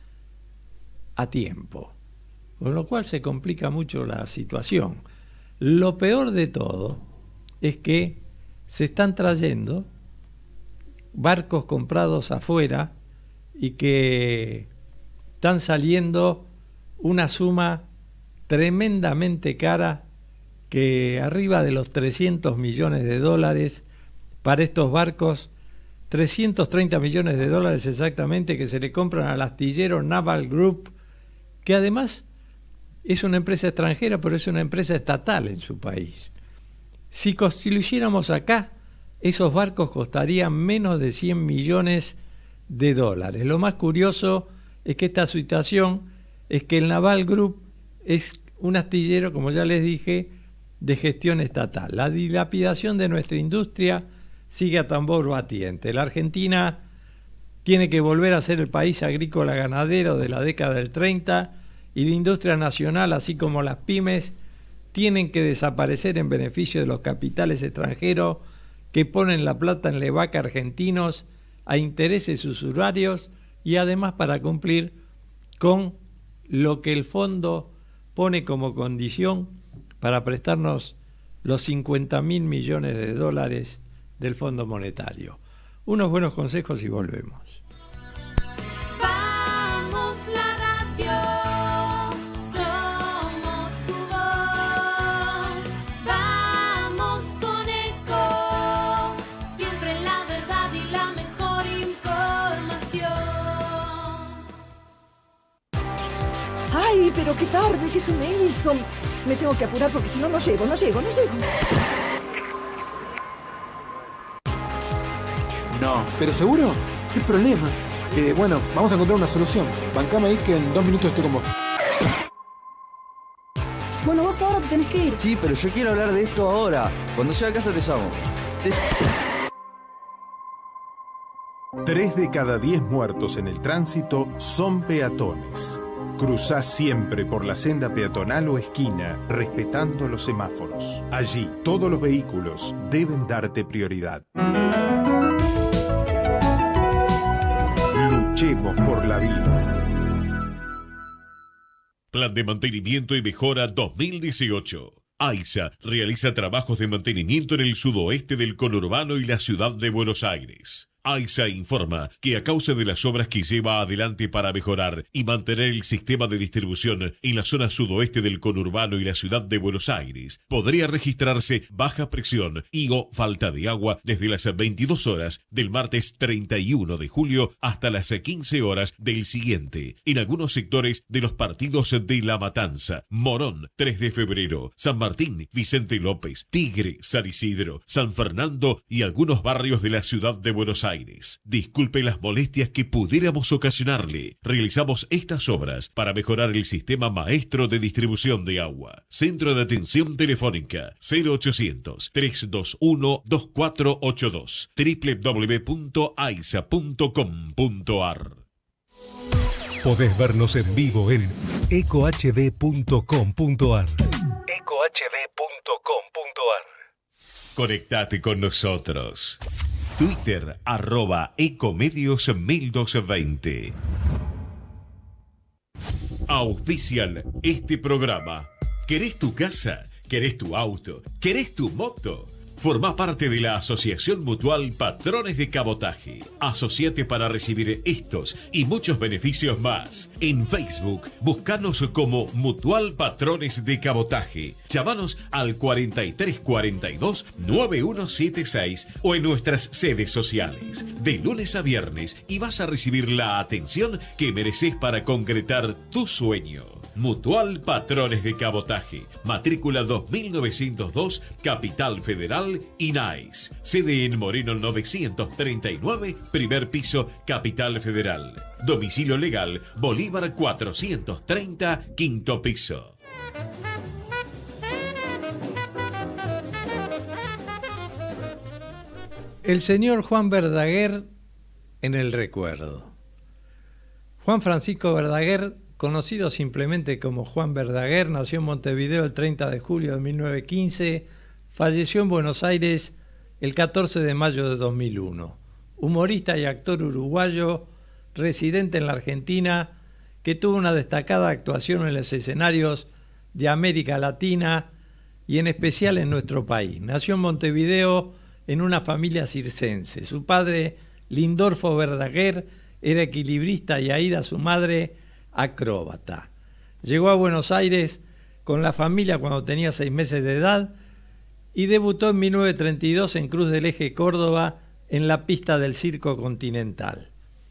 a tiempo, con lo cual se complica mucho la situación. Lo peor de todo es que se están trayendo barcos comprados afuera y que están saliendo una suma tremendamente cara, que arriba de los trescientos millones de dólares para estos barcos, trescientos treinta millones de dólares exactamente, que se le compran al astillero Naval Group, que además es una empresa extranjera, pero es una empresa estatal en su país. Si, si lo hiciéramos acá, esos barcos costarían menos de cien millones de dólares. Lo más curioso es que esta situación es que el Naval Group es un astillero, como ya les dije, de gestión estatal. La dilapidación de nuestra industria sigue a tambor batiente. La Argentina tiene que volver a ser el país agrícola ganadero de la década del treinta, y la industria nacional, así como las pymes, tienen que desaparecer en beneficio de los capitales extranjeros que ponen la plata en levaca argentinos a intereses usurarios y además para cumplir con lo que el fondo pone como condición para prestarnos los cincuenta mil millones de dólares del Fondo Monetario. Unos buenos consejos y volvemos. Vamos la radio, somos tu voz. Vamos con Eco, siempre la verdad y la mejor información. tarde que se me hizo. Me tengo que apurar porque si no, no llego, no llego, no llego. No. ¿Pero seguro? ¿Qué problema? Eh, bueno, vamos a encontrar una solución. Bancame ahí que en dos minutos estoy con vos. Bueno, vos ahora te tenés que ir. Sí, pero yo quiero hablar de esto ahora. Cuando llegue a casa te llamo. Te... Tres de cada diez muertos en el tránsito son peatones. Cruzá siempre por la senda peatonal o esquina, respetando los semáforos. Allí, todos los vehículos deben darte prioridad. Luchemos por la vida. Plan de Mantenimiento y Mejora dos mil dieciocho. AISA realiza trabajos de mantenimiento en el sudoeste del conurbano y la ciudad de Buenos Aires. AISA informa que a causa de las obras que lleva adelante para mejorar y mantener el sistema de distribución en la zona sudoeste del conurbano y la ciudad de Buenos Aires, podría registrarse baja presión y o falta de agua desde las veintidós horas del martes treinta y uno de julio hasta las quince horas del siguiente, en algunos sectores de los partidos de La Matanza, Morón, tres de febrero, San Martín, Vicente López, Tigre, San Isidro, San Fernando y algunos barrios de la ciudad de Buenos Aires. Disculpe las molestias que pudiéramos ocasionarle. Realizamos estas obras para mejorar el sistema maestro de distribución de agua. Centro de Atención Telefónica cero ochocientos, trescientos veintiuno, veinticuatro ochenta y dos, doble u doble u doble u punto aisa punto com punto ar. Podés vernos en vivo en eco h d punto com punto ar. eco h d punto com punto ar. Conectate con nosotros. Twitter, arroba Ecomedios mil doscientos veinte. Auspician este programa. ¿Querés tu casa? ¿Querés tu auto? ¿Querés tu moto? Formá parte de la Asociación Mutual Patrones de Cabotaje. Asociate para recibir estos y muchos beneficios más. En Facebook, buscanos como Mutual Patrones de Cabotaje. Llámanos al cuarenta y tres cuarenta y dos, noventa y uno setenta y seis o en nuestras sedes sociales. De lunes a viernes y vas a recibir la atención que mereces para concretar tu sueño. Mutual Patrones de Cabotaje, matrícula dos mil novecientos dos, Capital Federal, I N A I S. Sede en Moreno novecientos treinta y nueve, primer piso, Capital Federal. Domicilio legal, Bolívar cuatrocientos treinta, quinto piso. El señor Juan Verdaguer en el recuerdo. Juan Francisco Verdaguer, conocido simplemente como Juan Verdaguer, nació en Montevideo el treinta de julio de mil novecientos quince, falleció en Buenos Aires el catorce de mayo de dos mil uno. Humorista y actor uruguayo, residente en la Argentina, que tuvo una destacada actuación en los escenarios de América Latina y en especial en nuestro país. Nació en Montevideo en una familia circense. Su padre, Lindorfo Verdaguer, era equilibrista y Aida, su madre, acróbata. Llegó a Buenos Aires con la familia cuando tenía seis meses de edad y debutó en mil novecientos treinta y dos en Cruz del Eje, Córdoba, en la pista del Circo Continental.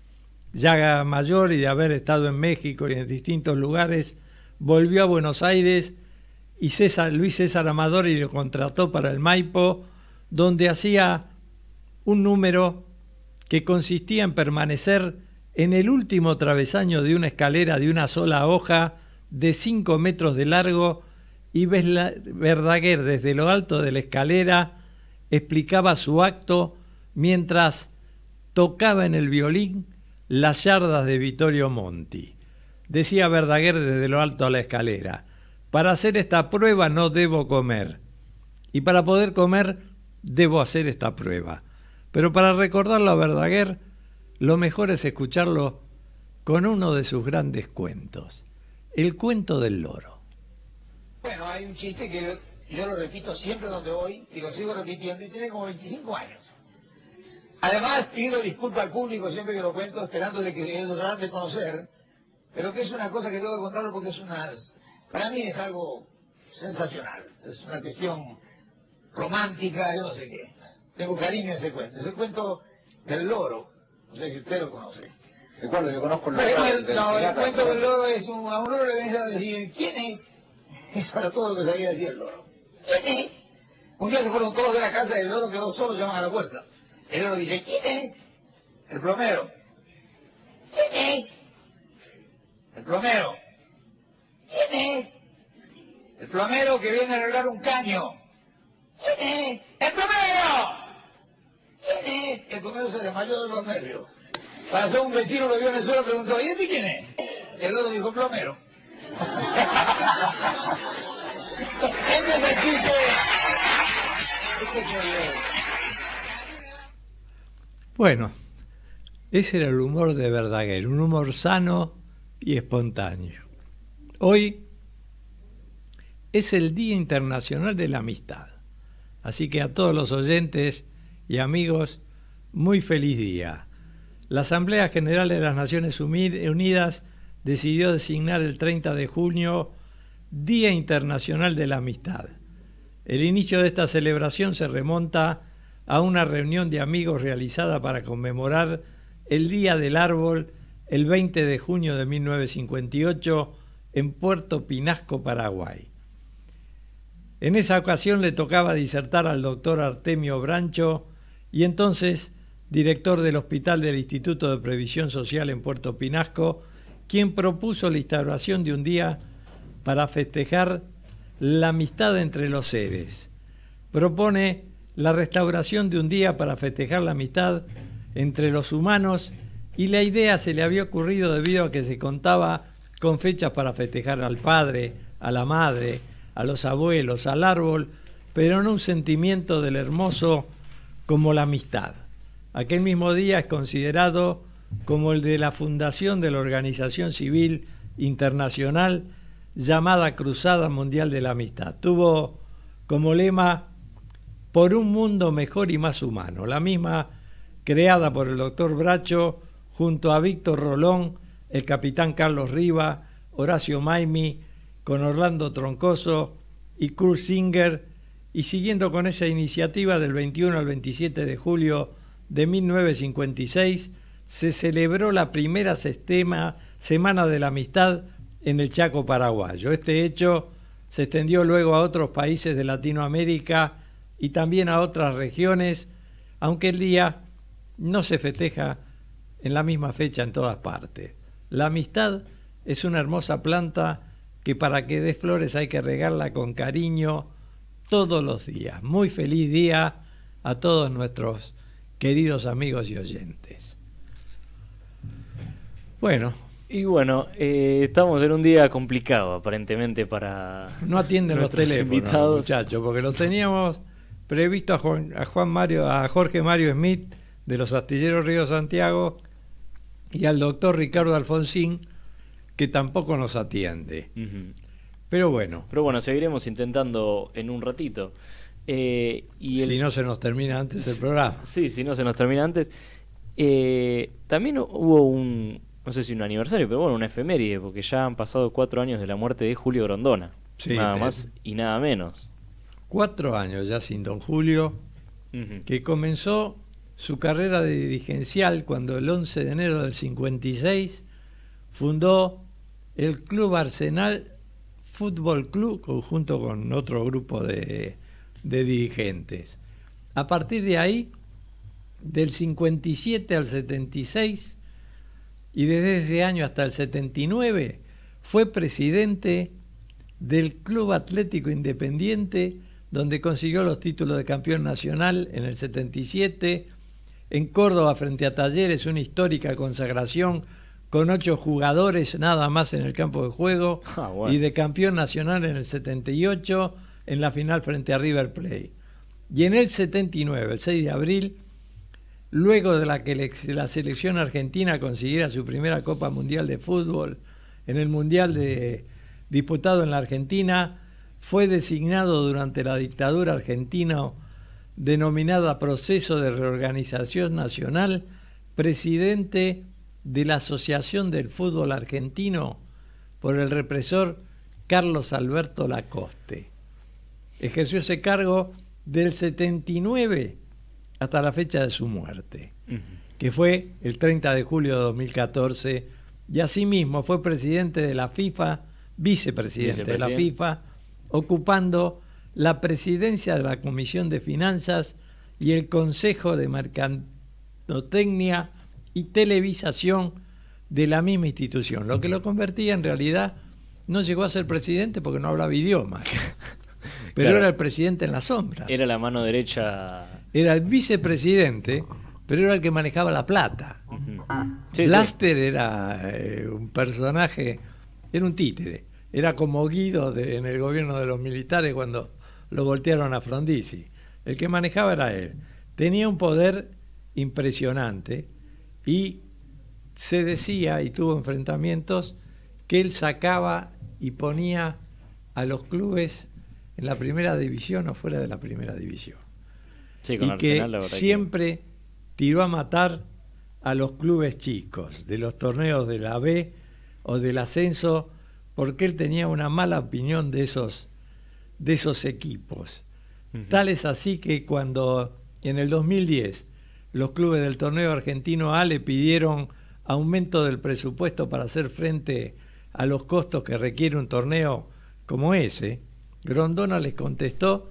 Ya mayor y de haber estado en México y en distintos lugares, volvió a Buenos Aires y César, Luis César Amadori lo contrató para el Maipo, donde hacía un número que consistía en permanecer en el último travesaño de una escalera de una sola hoja de cinco metros de largo, y Verdaguer desde lo alto de la escalera explicaba su acto mientras tocaba en el violín las yardas de Vittorio Monti. Decía Verdaguer desde lo alto de la escalera: para hacer esta prueba no debo comer, y para poder comer debo hacer esta prueba. Pero para recordarlo a Verdaguer, lo mejor es escucharlo con uno de sus grandes cuentos, el cuento del loro. Bueno, hay un chiste que yo, yo lo repito siempre donde voy y lo sigo repitiendo y tiene como veinticinco años. Además pido disculpas al público siempre que lo cuento, esperando de que él lo trate de conocer, pero que es una cosa que tengo que contarlo porque es una, para mí es algo sensacional, es una cuestión romántica, yo no sé qué. Tengo cariño a ese cuento, es el cuento del loro. No sé si usted lo conoce. Recuerdo, yo conozco el loro. No, el cuento del loro es un, a un loro le venís a decir, ¿quién es? Eso era todo lo que sabía decir el loro. ¿Quién es? Un día se fueron todos de la casa y el loro quedó solo, llaman a la puerta. El loro dice, ¿quién es? El plomero. ¿Quién es? El plomero. ¿Quién es? El plomero que viene a arreglar un caño. ¿Quién es? ¡El plomero! ¿Quién es? El plomero se desmayó de los nervios. Pasó un vecino, lo vio en el suelo y preguntó, ¿y este quién es? El loro dijo, plomero. Este es el chiste. Este es el... Bueno, ese era el humor de Verdaguer, un humor sano y espontáneo. Hoy es el Día Internacional de la Amistad, así que a todos los oyentes y amigos, muy feliz día. La Asamblea General de las Naciones Unidas decidió designar el treinta de junio Día Internacional de la Amistad. El inicio de esta celebración se remonta a una reunión de amigos realizada para conmemorar el Día del Árbol el veinte de junio de mil novecientos cincuenta y ocho en Puerto Pinasco, Paraguay. En esa ocasión le tocaba disertar al doctor Artemio Brancho, y entonces director del Hospital del Instituto de Previsión Social en Puerto Pinasco, quien propuso la instauración de un día para festejar la amistad entre los seres. Propone la restauración de un día para festejar la amistad entre los humanos, y la idea se le había ocurrido debido a que se contaba con fechas para festejar al padre, a la madre, a los abuelos, al árbol, pero no un sentimiento del hermoso como la amistad. Aquel mismo día es considerado como el de la fundación de la organización civil internacional llamada Cruzada Mundial de la Amistad. Tuvo como lema por un mundo mejor y más humano, la misma creada por el doctor Bracho junto a Víctor Rolón, el capitán Carlos Riva, Horacio Maimi, con Orlando Troncoso y Kurt Singer, y siguiendo con esa iniciativa del veintiuno al veintisiete de julio de mil novecientos cincuenta y seis, se celebró la primera sextema Semana de la Amistad en el Chaco paraguayo. Este hecho se extendió luego a otros países de Latinoamérica y también a otras regiones, aunque el día no se festeja en la misma fecha en todas partes. La amistad es una hermosa planta que para que dé flores hay que regarla con cariño todos los días. Muy feliz día a todos nuestros queridos amigos y oyentes. Bueno. Y bueno, eh, estamos en un día complicado aparentemente para... No atienden los teléfonos, invitados. muchachos, porque los teníamos previsto a Juan, a Juan Mario, a Jorge Mario Smith de los Astilleros Río Santiago y al doctor Ricardo Alfonsín, que tampoco nos atiende. Uh-huh. Pero bueno. Pero bueno, seguiremos intentando en un ratito. Eh, y el... Si no se nos termina antes el programa. Sí, si no se nos termina antes. Eh, también hubo un, no sé si un aniversario, pero bueno, una efeméride, porque ya han pasado cuatro años de la muerte de Julio Grondona. Sí, nada te... más y nada menos. Cuatro años ya sin don Julio, uh-huh. que comenzó su carrera de dirigencial cuando el once de enero del cincuenta y seis fundó el Club Arsenal Fútbol Club junto con otro grupo de, de dirigentes. A partir de ahí, del cincuenta y siete al setenta y seis, y desde ese año hasta el setenta y nueve, fue presidente del Club Atlético Independiente, donde consiguió los títulos de campeón nacional en el setenta y siete, en Córdoba frente a Talleres, una histórica consagración con ocho jugadores nada más en el campo de juego, ah, bueno. y de campeón nacional en el setenta y ocho en la final frente a River Plate. Y en el setenta y nueve, el seis de abril, luego de la que la selección argentina consiguiera su primera Copa Mundial de Fútbol en el Mundial de, disputado en la Argentina, fue designado durante la dictadura argentina denominada Proceso de Reorganización Nacional, presidente de la Asociación del Fútbol Argentino por el represor Carlos Alberto Lacoste. Ejerció ese cargo del setenta y nueve hasta la fecha de su muerte. Uh-huh. que fue el treinta de julio de dos mil catorce, y asimismo fue presidente de la FIFA, vicepresidente, vicepresidente. de la FIFA, ocupando la presidencia de la Comisión de Finanzas y el Consejo de Mercadotecnia y Televisación de la misma institución, lo que lo convertía en realidad, no llegó a ser presidente porque no hablaba idioma, pero claro, era el presidente en la sombra. Era la mano derecha. Era el vicepresidente, pero era el que manejaba la plata. Uh-huh. sí, Blaster sí. era eh, un personaje, era un títere, era como Guido de, en el gobierno de los militares cuando lo voltearon a Frondizi. El que manejaba era él. Tenía un poder impresionante y se decía, y tuvo enfrentamientos, que él sacaba y ponía a los clubes en la primera división o fuera de la primera división. Sí, con y Arsenal, que siempre tiró a matar a los clubes chicos, de los torneos de la B o del ascenso, porque él tenía una mala opinión de esos, de esos equipos. Uh-huh. Tal es así que cuando en el dos mil diez los clubes del torneo argentino A le pidieron aumento del presupuesto para hacer frente a los costos que requiere un torneo como ese, Grondona les contestó: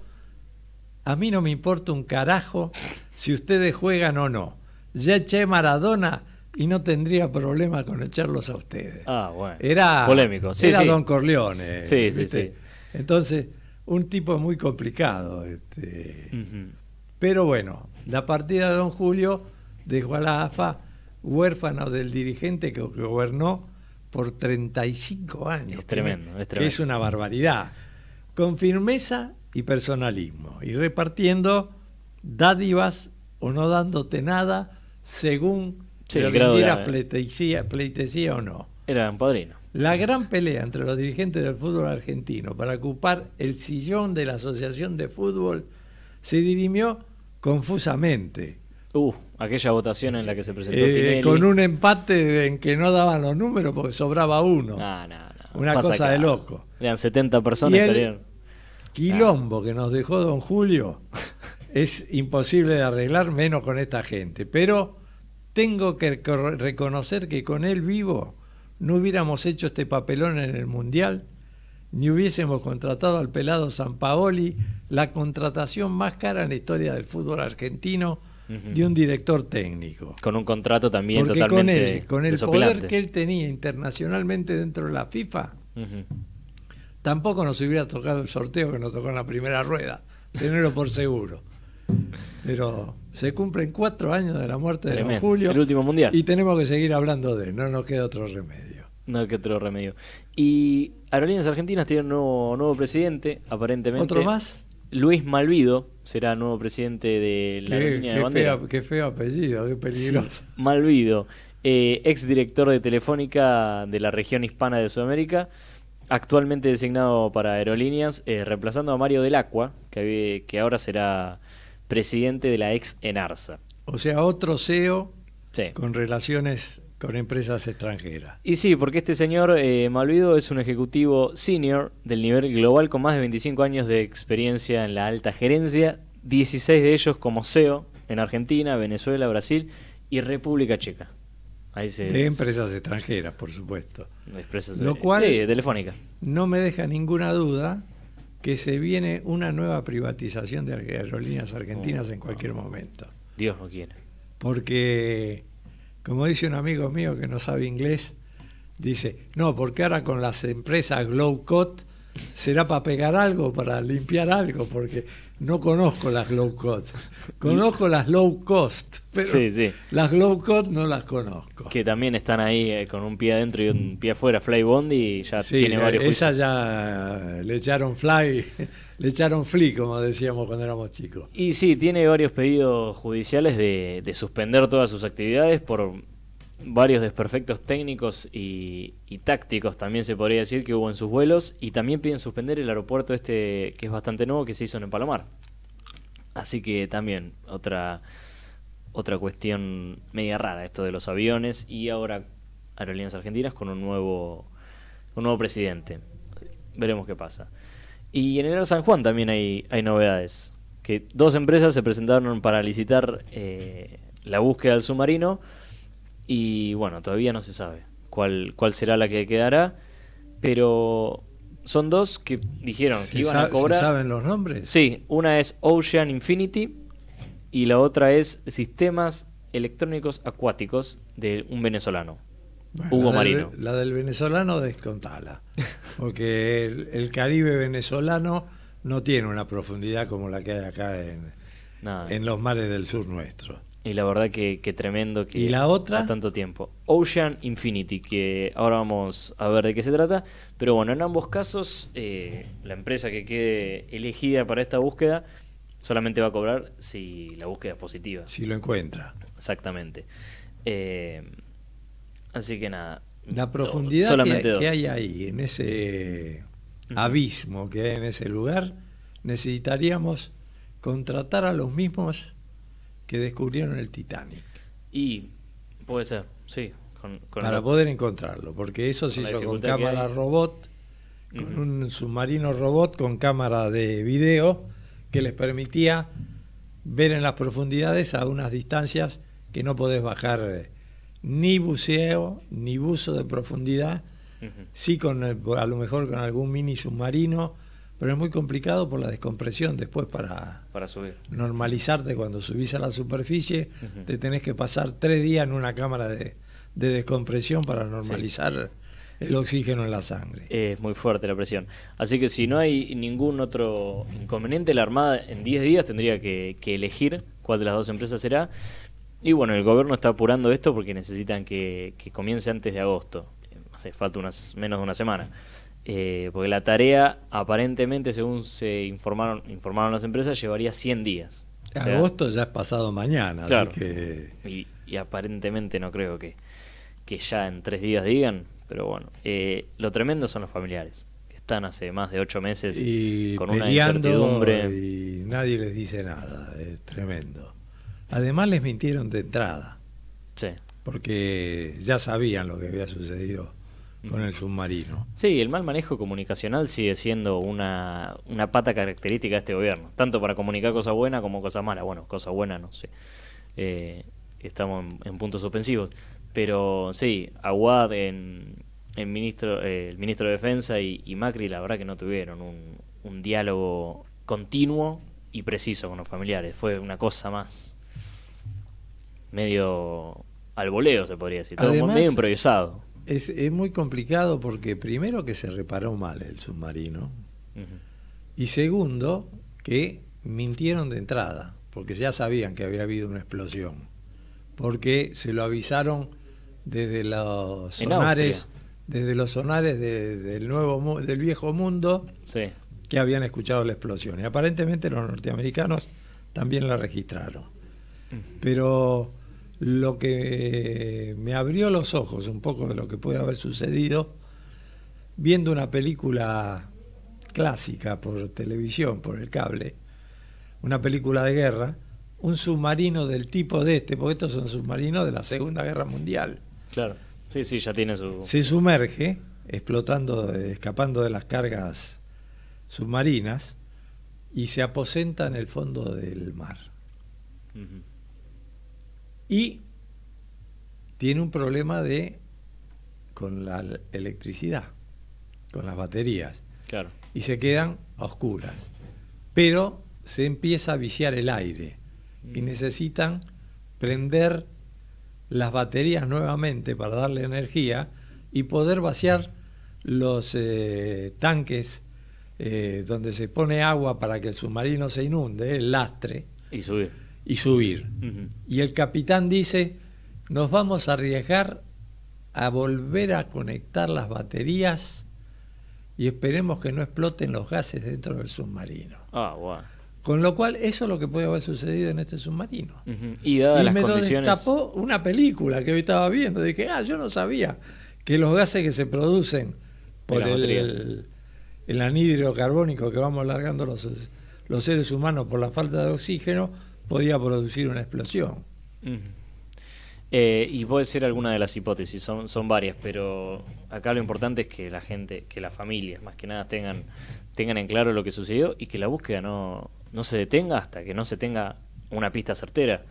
a mí no me importa un carajo si ustedes juegan o no. Ya eché Maradona y no tendría problema con echarlos a ustedes. Ah, bueno. Era polémico. Sí, era sí. Don Corleone. Sí, ¿viste? sí, sí. Entonces, un tipo muy complicado. Este. Uh-huh. Pero bueno, la partida de Don Julio dejó a la A F A huérfano del dirigente que gobernó por treinta y cinco años. Es tremendo, es tremendo. Que es una barbaridad. Con firmeza y personalismo, y repartiendo dádivas o no dándote nada según sí, le rindiera pleitesía, pleitesía o no. Era un padrino. La gran pelea entre los dirigentes del fútbol argentino para ocupar el sillón de la Asociación de Fútbol se dirimió confusamente. Uh, aquella votación en la que se presentó eh, Tinelli. Con un empate en que no daban los números porque sobraba uno. No, no, no. Una Pasa cosa acá. de loco. Eran setenta personas y el salieron. Quilombo ah. que nos dejó Don Julio es imposible de arreglar, menos con esta gente. Pero tengo que reconocer que con él vivo no hubiéramos hecho este papelón en el Mundial, ni hubiésemos contratado al pelado Sampaoli, la contratación más cara en la historia del fútbol argentino, uh-huh, de un director técnico. Con un contrato también porque totalmente con él, con el desopilante. poder que él tenía internacionalmente dentro de la FIFA, uh-huh, tampoco nos hubiera tocado el sorteo que nos tocó en la primera rueda, tenerlo por seguro. Pero se cumplen cuatro años de la muerte Tremendo. de Don Julio, el último mundial, y tenemos que seguir hablando de él, no nos queda otro remedio. No queda otro remedio. Y Aerolíneas Argentinas tiene un nuevo, nuevo presidente, aparentemente. ¿Otro más? Luis Malvido será nuevo presidente de la qué, aerolínea qué de bandera. Feo, qué feo apellido, qué peligroso. Sí, Malvido, eh, ex director de Telefónica de la región hispana de Sudamérica, actualmente designado para Aerolíneas, eh, reemplazando a Mario Del Acqua, que, había, que ahora será presidente de la ex ENARSA. O sea, otro C E O sí. con relaciones con empresas extranjeras. Y sí, porque este señor eh, Malvido es un ejecutivo senior del nivel global con más de veinticinco años de experiencia en la alta gerencia, dieciséis de ellos como C E O en Argentina, Venezuela, Brasil y República Checa. Ahí se, de empresas extranjeras, por supuesto. Empresas Lo de, cual de Telefónica. No me deja ninguna duda que se viene una nueva privatización de aerolíneas argentinas oh, en cualquier oh. momento. Dios no quiere. Porque, como dice un amigo mío que no sabe inglés, dice, no, porque ahora con las empresas low cost será para pegar algo, para limpiar algo, porque no conozco las low cost. Conozco las low cost, pero sí, sí. las low cost no las conozco. Que también están ahí eh, con un pie adentro y un pie afuera, Fly Bondi, y ya sí, tiene varios esa juicios. Ya le echaron fly, le echaron fly, como decíamos cuando éramos chicos. Y sí, tiene varios pedidos judiciales de, de suspender todas sus actividades por varios desperfectos técnicos y, y tácticos, también se podría decir, que hubo en sus vuelos, y también piden suspender el aeropuerto este, que es bastante nuevo, que se hizo en Palomar. Así que también otra otra cuestión media rara esto de los aviones, y ahora Aerolíneas Argentinas con un nuevo un nuevo presidente. Veremos qué pasa. Y en el Air San Juan también hay, hay novedades, que dos empresas se presentaron para licitar eh, la búsqueda del submarino y bueno, todavía no se sabe cuál, cuál será la que quedará, pero son dos que dijeron que iban a cobrar. ¿Se saben los nombres? Sí, una es Ocean Infinity y la otra es Sistemas Electrónicos Acuáticos de un venezolano, Bueno, Hugo la del- Marino. La del venezolano descontala, porque el, el Caribe venezolano no tiene una profundidad como la que hay acá en, Nada. en los mares del sur nuestro. Y la verdad que, que tremendo que ¿Y la otra? a tanto tiempo. Ocean Infinity, que ahora vamos a ver de qué se trata. Pero bueno, en ambos casos, eh, la empresa que quede elegida para esta búsqueda solamente va a cobrar si la búsqueda es positiva. Si lo encuentra. Exactamente. Eh, así que nada. La profundidad solamente que, dos. que hay ahí, en ese Ujú. abismo que hay en ese lugar, necesitaríamos contratar a los mismos que descubrieron el Titanic Y puede ser, sí. Con, con para la- poder encontrarlo, porque eso se con la hizo con dificultad que cámara hay. robot, con Ujú. un submarino robot con cámara de video que les permitía ver en las profundidades a unas distancias que no podés bajar eh, ni buceo ni buzo de profundidad. Ujú. Sí, con el- a lo mejor con algún mini submarino, pero es muy complicado por la descompresión después para Para subir. normalizarte cuando subís a la superficie. Ujú. Te tenés que pasar tres días en una cámara de, de descompresión para normalizar el oxígeno en la sangre. Es muy fuerte la presión. Así que si no hay ningún otro inconveniente, la Armada en diez días tendría que, que elegir cuál de las dos empresas será. Y bueno, el gobierno está apurando esto porque necesitan que, que comience antes de agosto. Hace falta unas, menos de una semana. Eh, porque la tarea, aparentemente, según se informaron informaron las empresas, llevaría cien días. O sea, Agosto ya es pasado mañana, claro. así que Y, y aparentemente no creo que, que ya en tres días digan, pero bueno, eh, lo tremendo son los familiares, que están hace más de ocho meses y con una peleando incertidumbre. y nadie les dice nada, es tremendo. Además les mintieron de entrada, Sí. porque ya sabían lo que había sucedido con el submarino. Sí, el mal manejo comunicacional sigue siendo una, una pata característica de este gobierno, tanto para comunicar cosas buenas como cosas malas. Bueno, cosas buenas no sé, eh, estamos en, en puntos suspensivos, pero sí, Aguad en, en ministro, eh, el ministro de Defensa y, y Macri, la verdad que no tuvieron un, un diálogo continuo y preciso con los familiares. Fue una cosa más medio al voleo, se podría decir, todo Además, medio improvisado. Es, es muy complicado porque primero que se reparó mal el submarino Ujú. y segundo que mintieron de entrada porque ya sabían que había habido una explosión, porque se lo avisaron desde los En sonares, Austria. desde los sonares de- del nuevo mu- del viejo mundo, Sí. que habían escuchado la explosión y aparentemente los norteamericanos también la registraron. Pero lo que me abrió los ojos un poco de lo que puede haber sucedido viendo una película clásica por televisión, por el cable, una película de guerra, un submarino del tipo de este, porque estos son submarinos de la Segunda Guerra Mundial, Claro, sí, sí, ya tiene su... se sumerge, explotando, eh, escapando de las cargas submarinas, y se aposenta en el fondo del mar. Ujú. Y tiene un problema de con la l- electricidad, con las baterías, Claro. y se quedan a oscuras. Pero se empieza a viciar el aire y necesitan prender las baterías nuevamente para darle energía y poder vaciar los eh, tanques eh, donde se pone agua para que el submarino se inunde, el lastre, Y subir. y subir. Ujú. Y el capitán dice, nos vamos a arriesgar a volver a conectar las baterías y esperemos que no exploten los gases dentro del submarino. Ah, guau. Con lo cual, eso es lo que puede haber sucedido en este submarino. Ujú. Y dadas Y las me lo condiciones... destapó una película que hoy estaba viendo. Dije, ah, yo no sabía que los gases que se producen por las baterías. el, el anhídrido carbónico que vamos largando los, los seres humanos por la falta de oxígeno podía producir una explosión. Ujú. Eh, y puede ser alguna de las hipótesis, son, son varias, pero acá lo importante es que la gente, que las familias más que nada tengan, tengan en claro lo que sucedió y que la búsqueda no, no se detenga hasta que no se tenga una pista certera.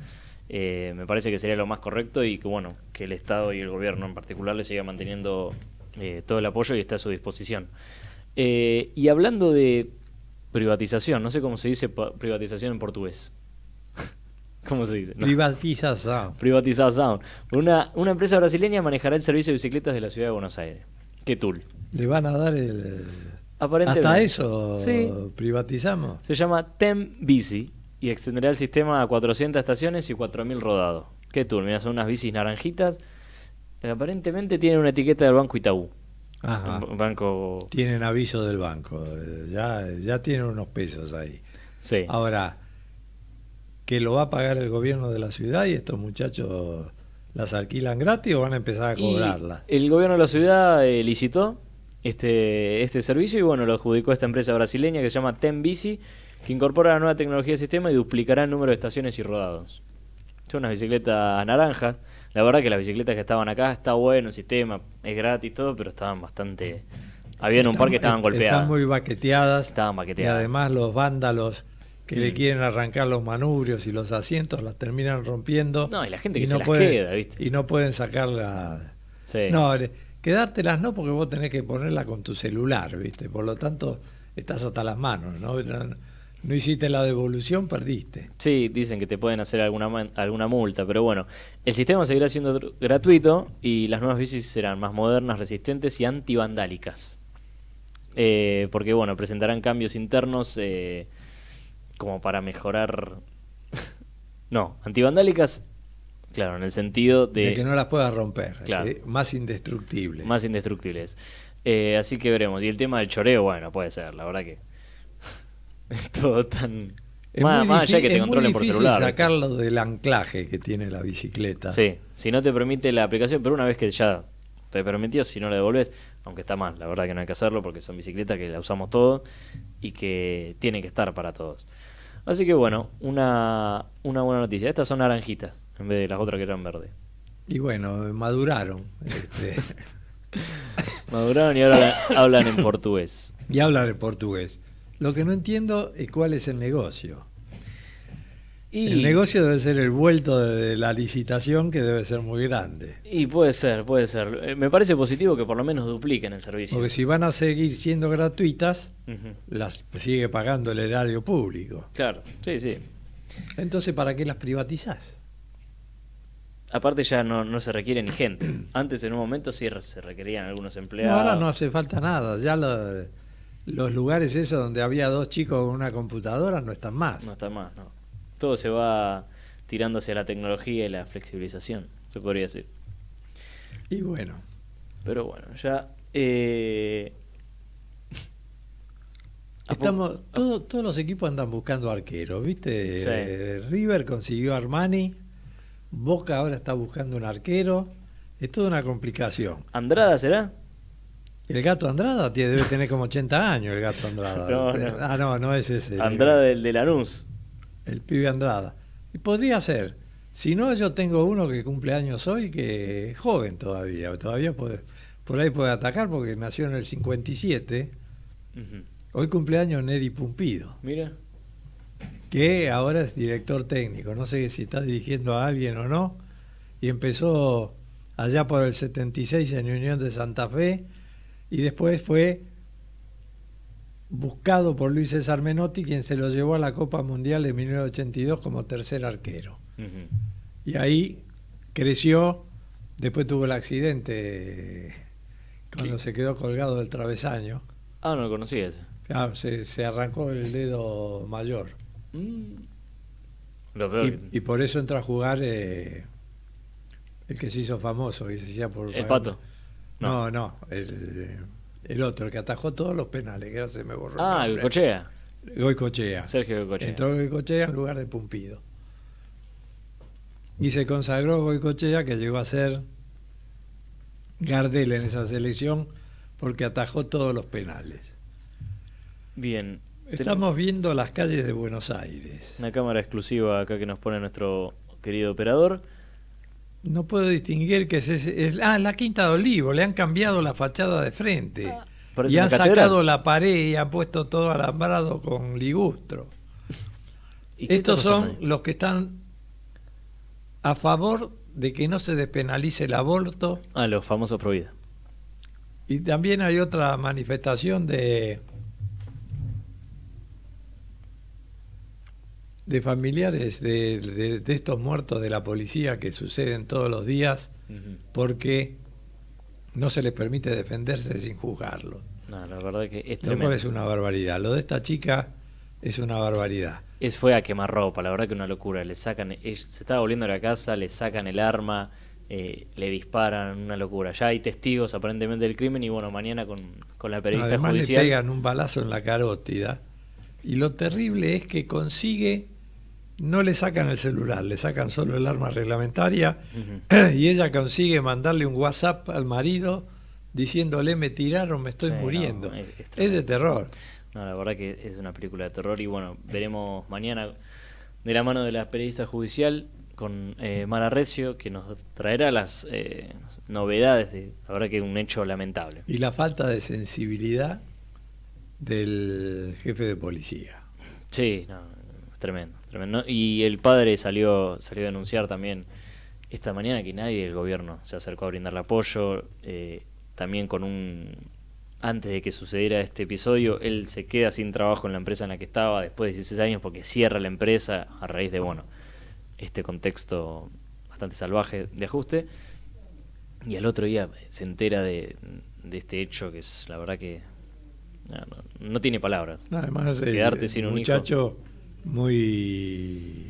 Eh, me parece que sería lo más correcto y que bueno, que el Estado y el gobierno en particular le siga manteniendo eh, todo el apoyo y está a su disposición. Eh, y hablando de privatización, no sé cómo se dice pa- privatización en portugués. ¿Cómo se dice? No. Privatización. Privatización. Una, una empresa brasileña manejará el servicio de bicicletas de la ciudad de Buenos Aires. ¿Qué tool? Le van a dar el... Aparentemente. Hasta eso Sí. privatizamos. Se llama Tem Bici y extenderá el sistema a cuatrocientas estaciones y cuatro mil rodados. ¿Qué tool? Mira, son unas bicis naranjitas. que aparentemente tienen una etiqueta del Banco Itaú. Ajá. Un banco... Tienen aviso del banco. eh, Ya, ya tienen unos pesos ahí. Sí. Ahora, ¿que lo va a pagar el gobierno de la ciudad y estos muchachos las alquilan gratis o van a empezar a Y cobrarlas? el gobierno de la ciudad eh, licitó este, este servicio y bueno, lo adjudicó a esta empresa brasileña que se llama Tem Bici, que incorpora la nueva tecnología del sistema y duplicará el número de estaciones y rodados. Son unas bicicletas naranjas. La verdad que las bicicletas que estaban acá está bueno el sistema, es gratis todo, pero estaban bastante... Había en un par que estaban golpeadas. Están muy baqueteadas. Estaban Y baqueteadas. además los vándalos que le Mm. quieren arrancar los manubrios y los asientos las terminan rompiendo. No, y la gente que se no las pueden- queda, ¿viste? Y no pueden sacarlas. Sí. No, le- quedártelas no, porque vos tenés que ponerla con tu celular, ¿viste? Por lo tanto, estás hasta las manos, ¿no? No, no hiciste la devolución, perdiste. Sí, dicen que te pueden hacer alguna man- alguna multa, pero bueno, el sistema seguirá siendo gr- gratuito y las nuevas bicis serán más modernas, resistentes y antivandálicas. Eh, porque bueno, presentarán cambios internos eh, como para mejorar... no, antivandálicas, claro, en el sentido de... De que no las puedas romper. Claro. eh, más indestructible. Más indestructibles. Eh, así que veremos. Y el tema del choreo, bueno, puede ser, la verdad que... es todo tan... Es más, muy más allá difí- que te es muy controlen por difícil celular. ¿viste? sacarlo del anclaje que tiene la bicicleta. Sí, si no te permite la aplicación, pero una vez que ya te permitió, si no la devolves, aunque está mal, la verdad que no hay que hacerlo porque son bicicletas que la usamos todos y que tienen que estar para todos. Así que bueno, una, una buena noticia. Estas son naranjitas en vez de las otras que eran verdes. Y bueno, maduraron. este, Maduraron y ahora la- hablan en portugués. y hablan en portugués. Lo que no entiendo es cuál es el negocio. Y, El negocio debe ser el vuelto de la licitación, que debe ser muy grande. y puede ser, puede ser. Eh, Me parece positivo que por lo menos dupliquen el servicio. Porque si van a seguir siendo gratuitas, Ujú. las sigue pagando el erario público. Claro, sí, sí. Entonces, ¿para qué las privatizás? Aparte ya no, no se requiere ni gente. Antes en un momento sí re- se requerían algunos No, empleados. ahora no hace falta nada. Ya lo- los lugares esos donde había dos chicos con una computadora no están más. No está más, no. Todo se va tirando hacia la tecnología y la flexibilización, se podría decir. Y bueno, Pero bueno, ya... Eh... a po- estamos todo- todos los equipos andan buscando arqueros, ¿viste? Sí. Eh, River consiguió a Armani, Boca ahora está buscando un arquero. Es toda una complicación. ¿Andrada será? El gato Andrada tiene- debe tener como ochenta años, el gato Andrada. No, no. Ah, no, no es ese. Andrada del de Lanús. El pibe Andrada. Y podría ser. Si no, yo tengo uno que cumple años hoy, que es joven todavía. Todavía puede, por ahí puede atacar porque nació en el cincuenta y siete. Ujú. Hoy cumpleaños Neri Pumpido, Mira. que ahora es director técnico. No sé si está dirigiendo a alguien o no. Y empezó allá por el setenta y seis en Unión de Santa Fe. Y después fue buscado por Luis César Menotti, quien se lo llevó a la Copa Mundial de mil novecientos ochenta y dos como tercer arquero. Ujú. Y ahí creció, después tuvo el accidente cuando ¿Qué? se quedó colgado del travesaño. Ah, no lo conocía ese. Claro, se, se arrancó el dedo mayor. Mm. Lo peor Y, que- y por eso entró a jugar eh, el que se hizo famoso, que se hacía por... ¿El Pato? No, no, el, el otro, el que atajó todos los penales, que ahora se me borró. Ah, el nombre. Goicoechea. Goicoechea. Sergio Goicoechea. Entró Goicoechea en lugar de Pumpido. Y se consagró Goicoechea, que llegó a ser Gardel en esa selección, porque atajó todos los penales. Bien. Estamos viendo las calles de Buenos Aires. Una cámara exclusiva acá que nos pone nuestro querido operador. No puedo distinguir que es ese. Es, ah, la Quinta de Olivo. Le han cambiado la fachada de frente. Parece y una han catedral. sacado la pared y han puesto todo alambrado con ligustro. ¿Y qué Estos está pasando son ahí? los que están a favor de que no se despenalice el aborto. Ah, los famosos pro vida. Y también hay otra manifestación de de familiares de, de, de estos muertos de la policía que suceden todos los días, uh-huh. porque no se les permite defenderse sin juzgarlo. No, la verdad que es Lo tremendo. cual es una barbaridad. Lo de esta chica es una barbaridad. Es, fue a quemarropa, la verdad que una locura. Le sacan, es, se estaba volviendo a la casa, le sacan el arma, eh, le disparan, una locura. Ya hay testigos aparentemente del crimen y bueno, mañana con, con la periodista Además judicial. le pegan un balazo en la carótida y lo terrible es que consigue, no le sacan el celular, le sacan solo el arma reglamentaria, uh-huh. y ella consigue mandarle un WhatsApp al marido diciéndole me tiraron, me estoy sí, muriendo. No, es, es, es de terror. No, la verdad que es una película de terror y bueno, veremos mañana de la mano de la periodista judicial con eh, Mara Recio, que nos traerá las eh, novedades de, la verdad que es un hecho lamentable. Y la falta de sensibilidad del jefe de policía. Sí, no, es tremendo, tremendo. Y el padre salió, salió a denunciar también esta mañana que nadie del gobierno se acercó a brindarle apoyo, eh, también con un... Antes de que sucediera este episodio, él se queda sin trabajo en la empresa en la que estaba después de dieciséis años porque cierra la empresa a raíz de, bueno, este contexto bastante salvaje de ajuste. Y al otro día se entera de, de este hecho que es, la verdad que no, no, no tiene palabras. Además, quedarte el, sin el un muchacho hijo. muy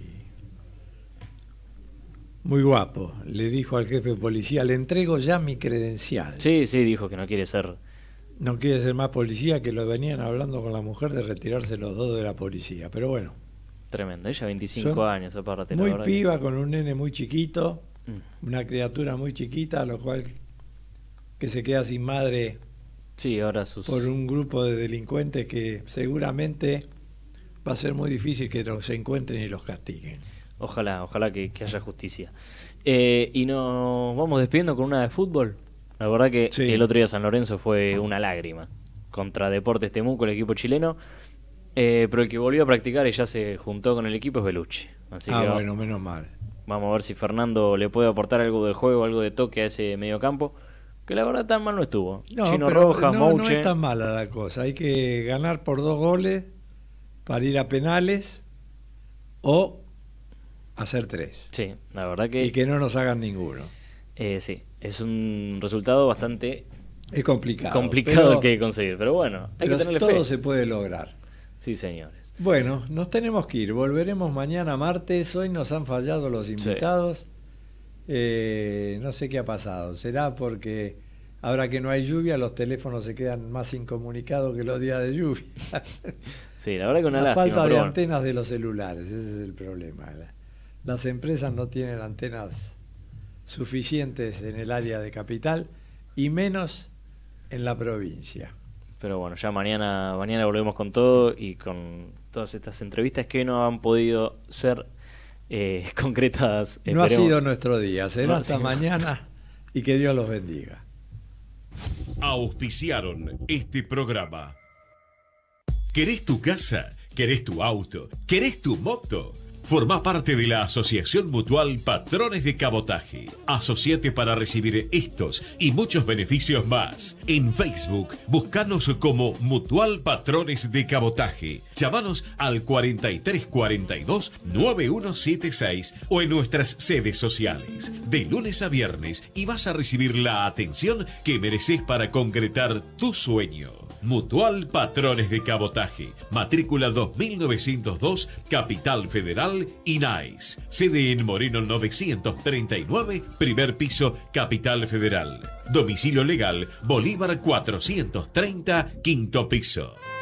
muy guapo. Le dijo al jefe de policía, le entrego ya mi credencial. Sí, sí, dijo que no quiere ser... No quiere ser más policía, que lo venían hablando con la mujer de retirarse los dos de la policía. Pero bueno. Tremendo. Ella veinticinco años, aparte. Muy la piba, que... con un nene muy chiquito, mm. una criatura muy chiquita, lo cual que se queda sin madre. Sí, ahora sus... por un grupo de delincuentes que seguramente va a ser muy difícil que los encuentren y los castiguen. Ojalá, ojalá que, que haya justicia. Eh, y nos vamos despidiendo con una de fútbol. La verdad que sí. El otro día San Lorenzo fue una lágrima contra Deportes Temuco, el equipo chileno, eh, pero el que volvió a practicar y ya se juntó con el equipo es Belucci. Así ah, que bueno, va, menos mal. Vamos a ver si Fernando le puede aportar algo de juego, algo de toque a ese mediocampo, que la verdad tan mal no estuvo. No, Chino pero Rojas, no, Mouche. no es tan mala la cosa. Hay que ganar por dos goles para ir a penales o hacer tres. Sí, la verdad que... Y que no nos hagan ninguno. Eh, sí, es un resultado bastante es complicado, complicado pero, que conseguir, pero bueno, hay pero que tenerle todo fe. se puede lograr. Sí, señores. Bueno, nos tenemos que ir, volveremos mañana martes. Hoy nos han fallado los invitados. Sí. Eh, no sé qué ha pasado. Será porque ahora que no hay lluvia, los teléfonos se quedan más incomunicados que los días de lluvia. Sí, la verdad que una la lástima, falta de bueno. antenas de los celulares, ese es el problema. Las empresas no tienen antenas suficientes en el área de capital y menos en la provincia. Pero bueno, ya mañana mañana volvemos con todo y con todas estas entrevistas que no han podido ser eh, concretadas. No Esperemos. ha sido nuestro día, será no, hasta sí. mañana y que Dios los bendiga. Auspiciaron este programa. ¿Querés tu casa? ¿Querés tu auto? ¿Querés tu moto? Formá parte de la Asociación Mutual Patrones de Cabotaje. Asociate para recibir estos y muchos beneficios más. En Facebook, buscanos como Mutual Patrones de Cabotaje. Llámanos al cuarenta y tres cuarenta y dos noventa y uno setenta y seis o en nuestras sedes sociales. De lunes a viernes y vas a recibir la atención que mereces para concretar tu sueño. Mutual Patrones de Cabotaje, matrícula dos mil novecientos dos, Capital Federal, I N A I S. Sede en Moreno novecientos treinta y nueve, primer piso, Capital Federal. Domicilio legal, Bolívar cuatrocientos treinta, quinto piso.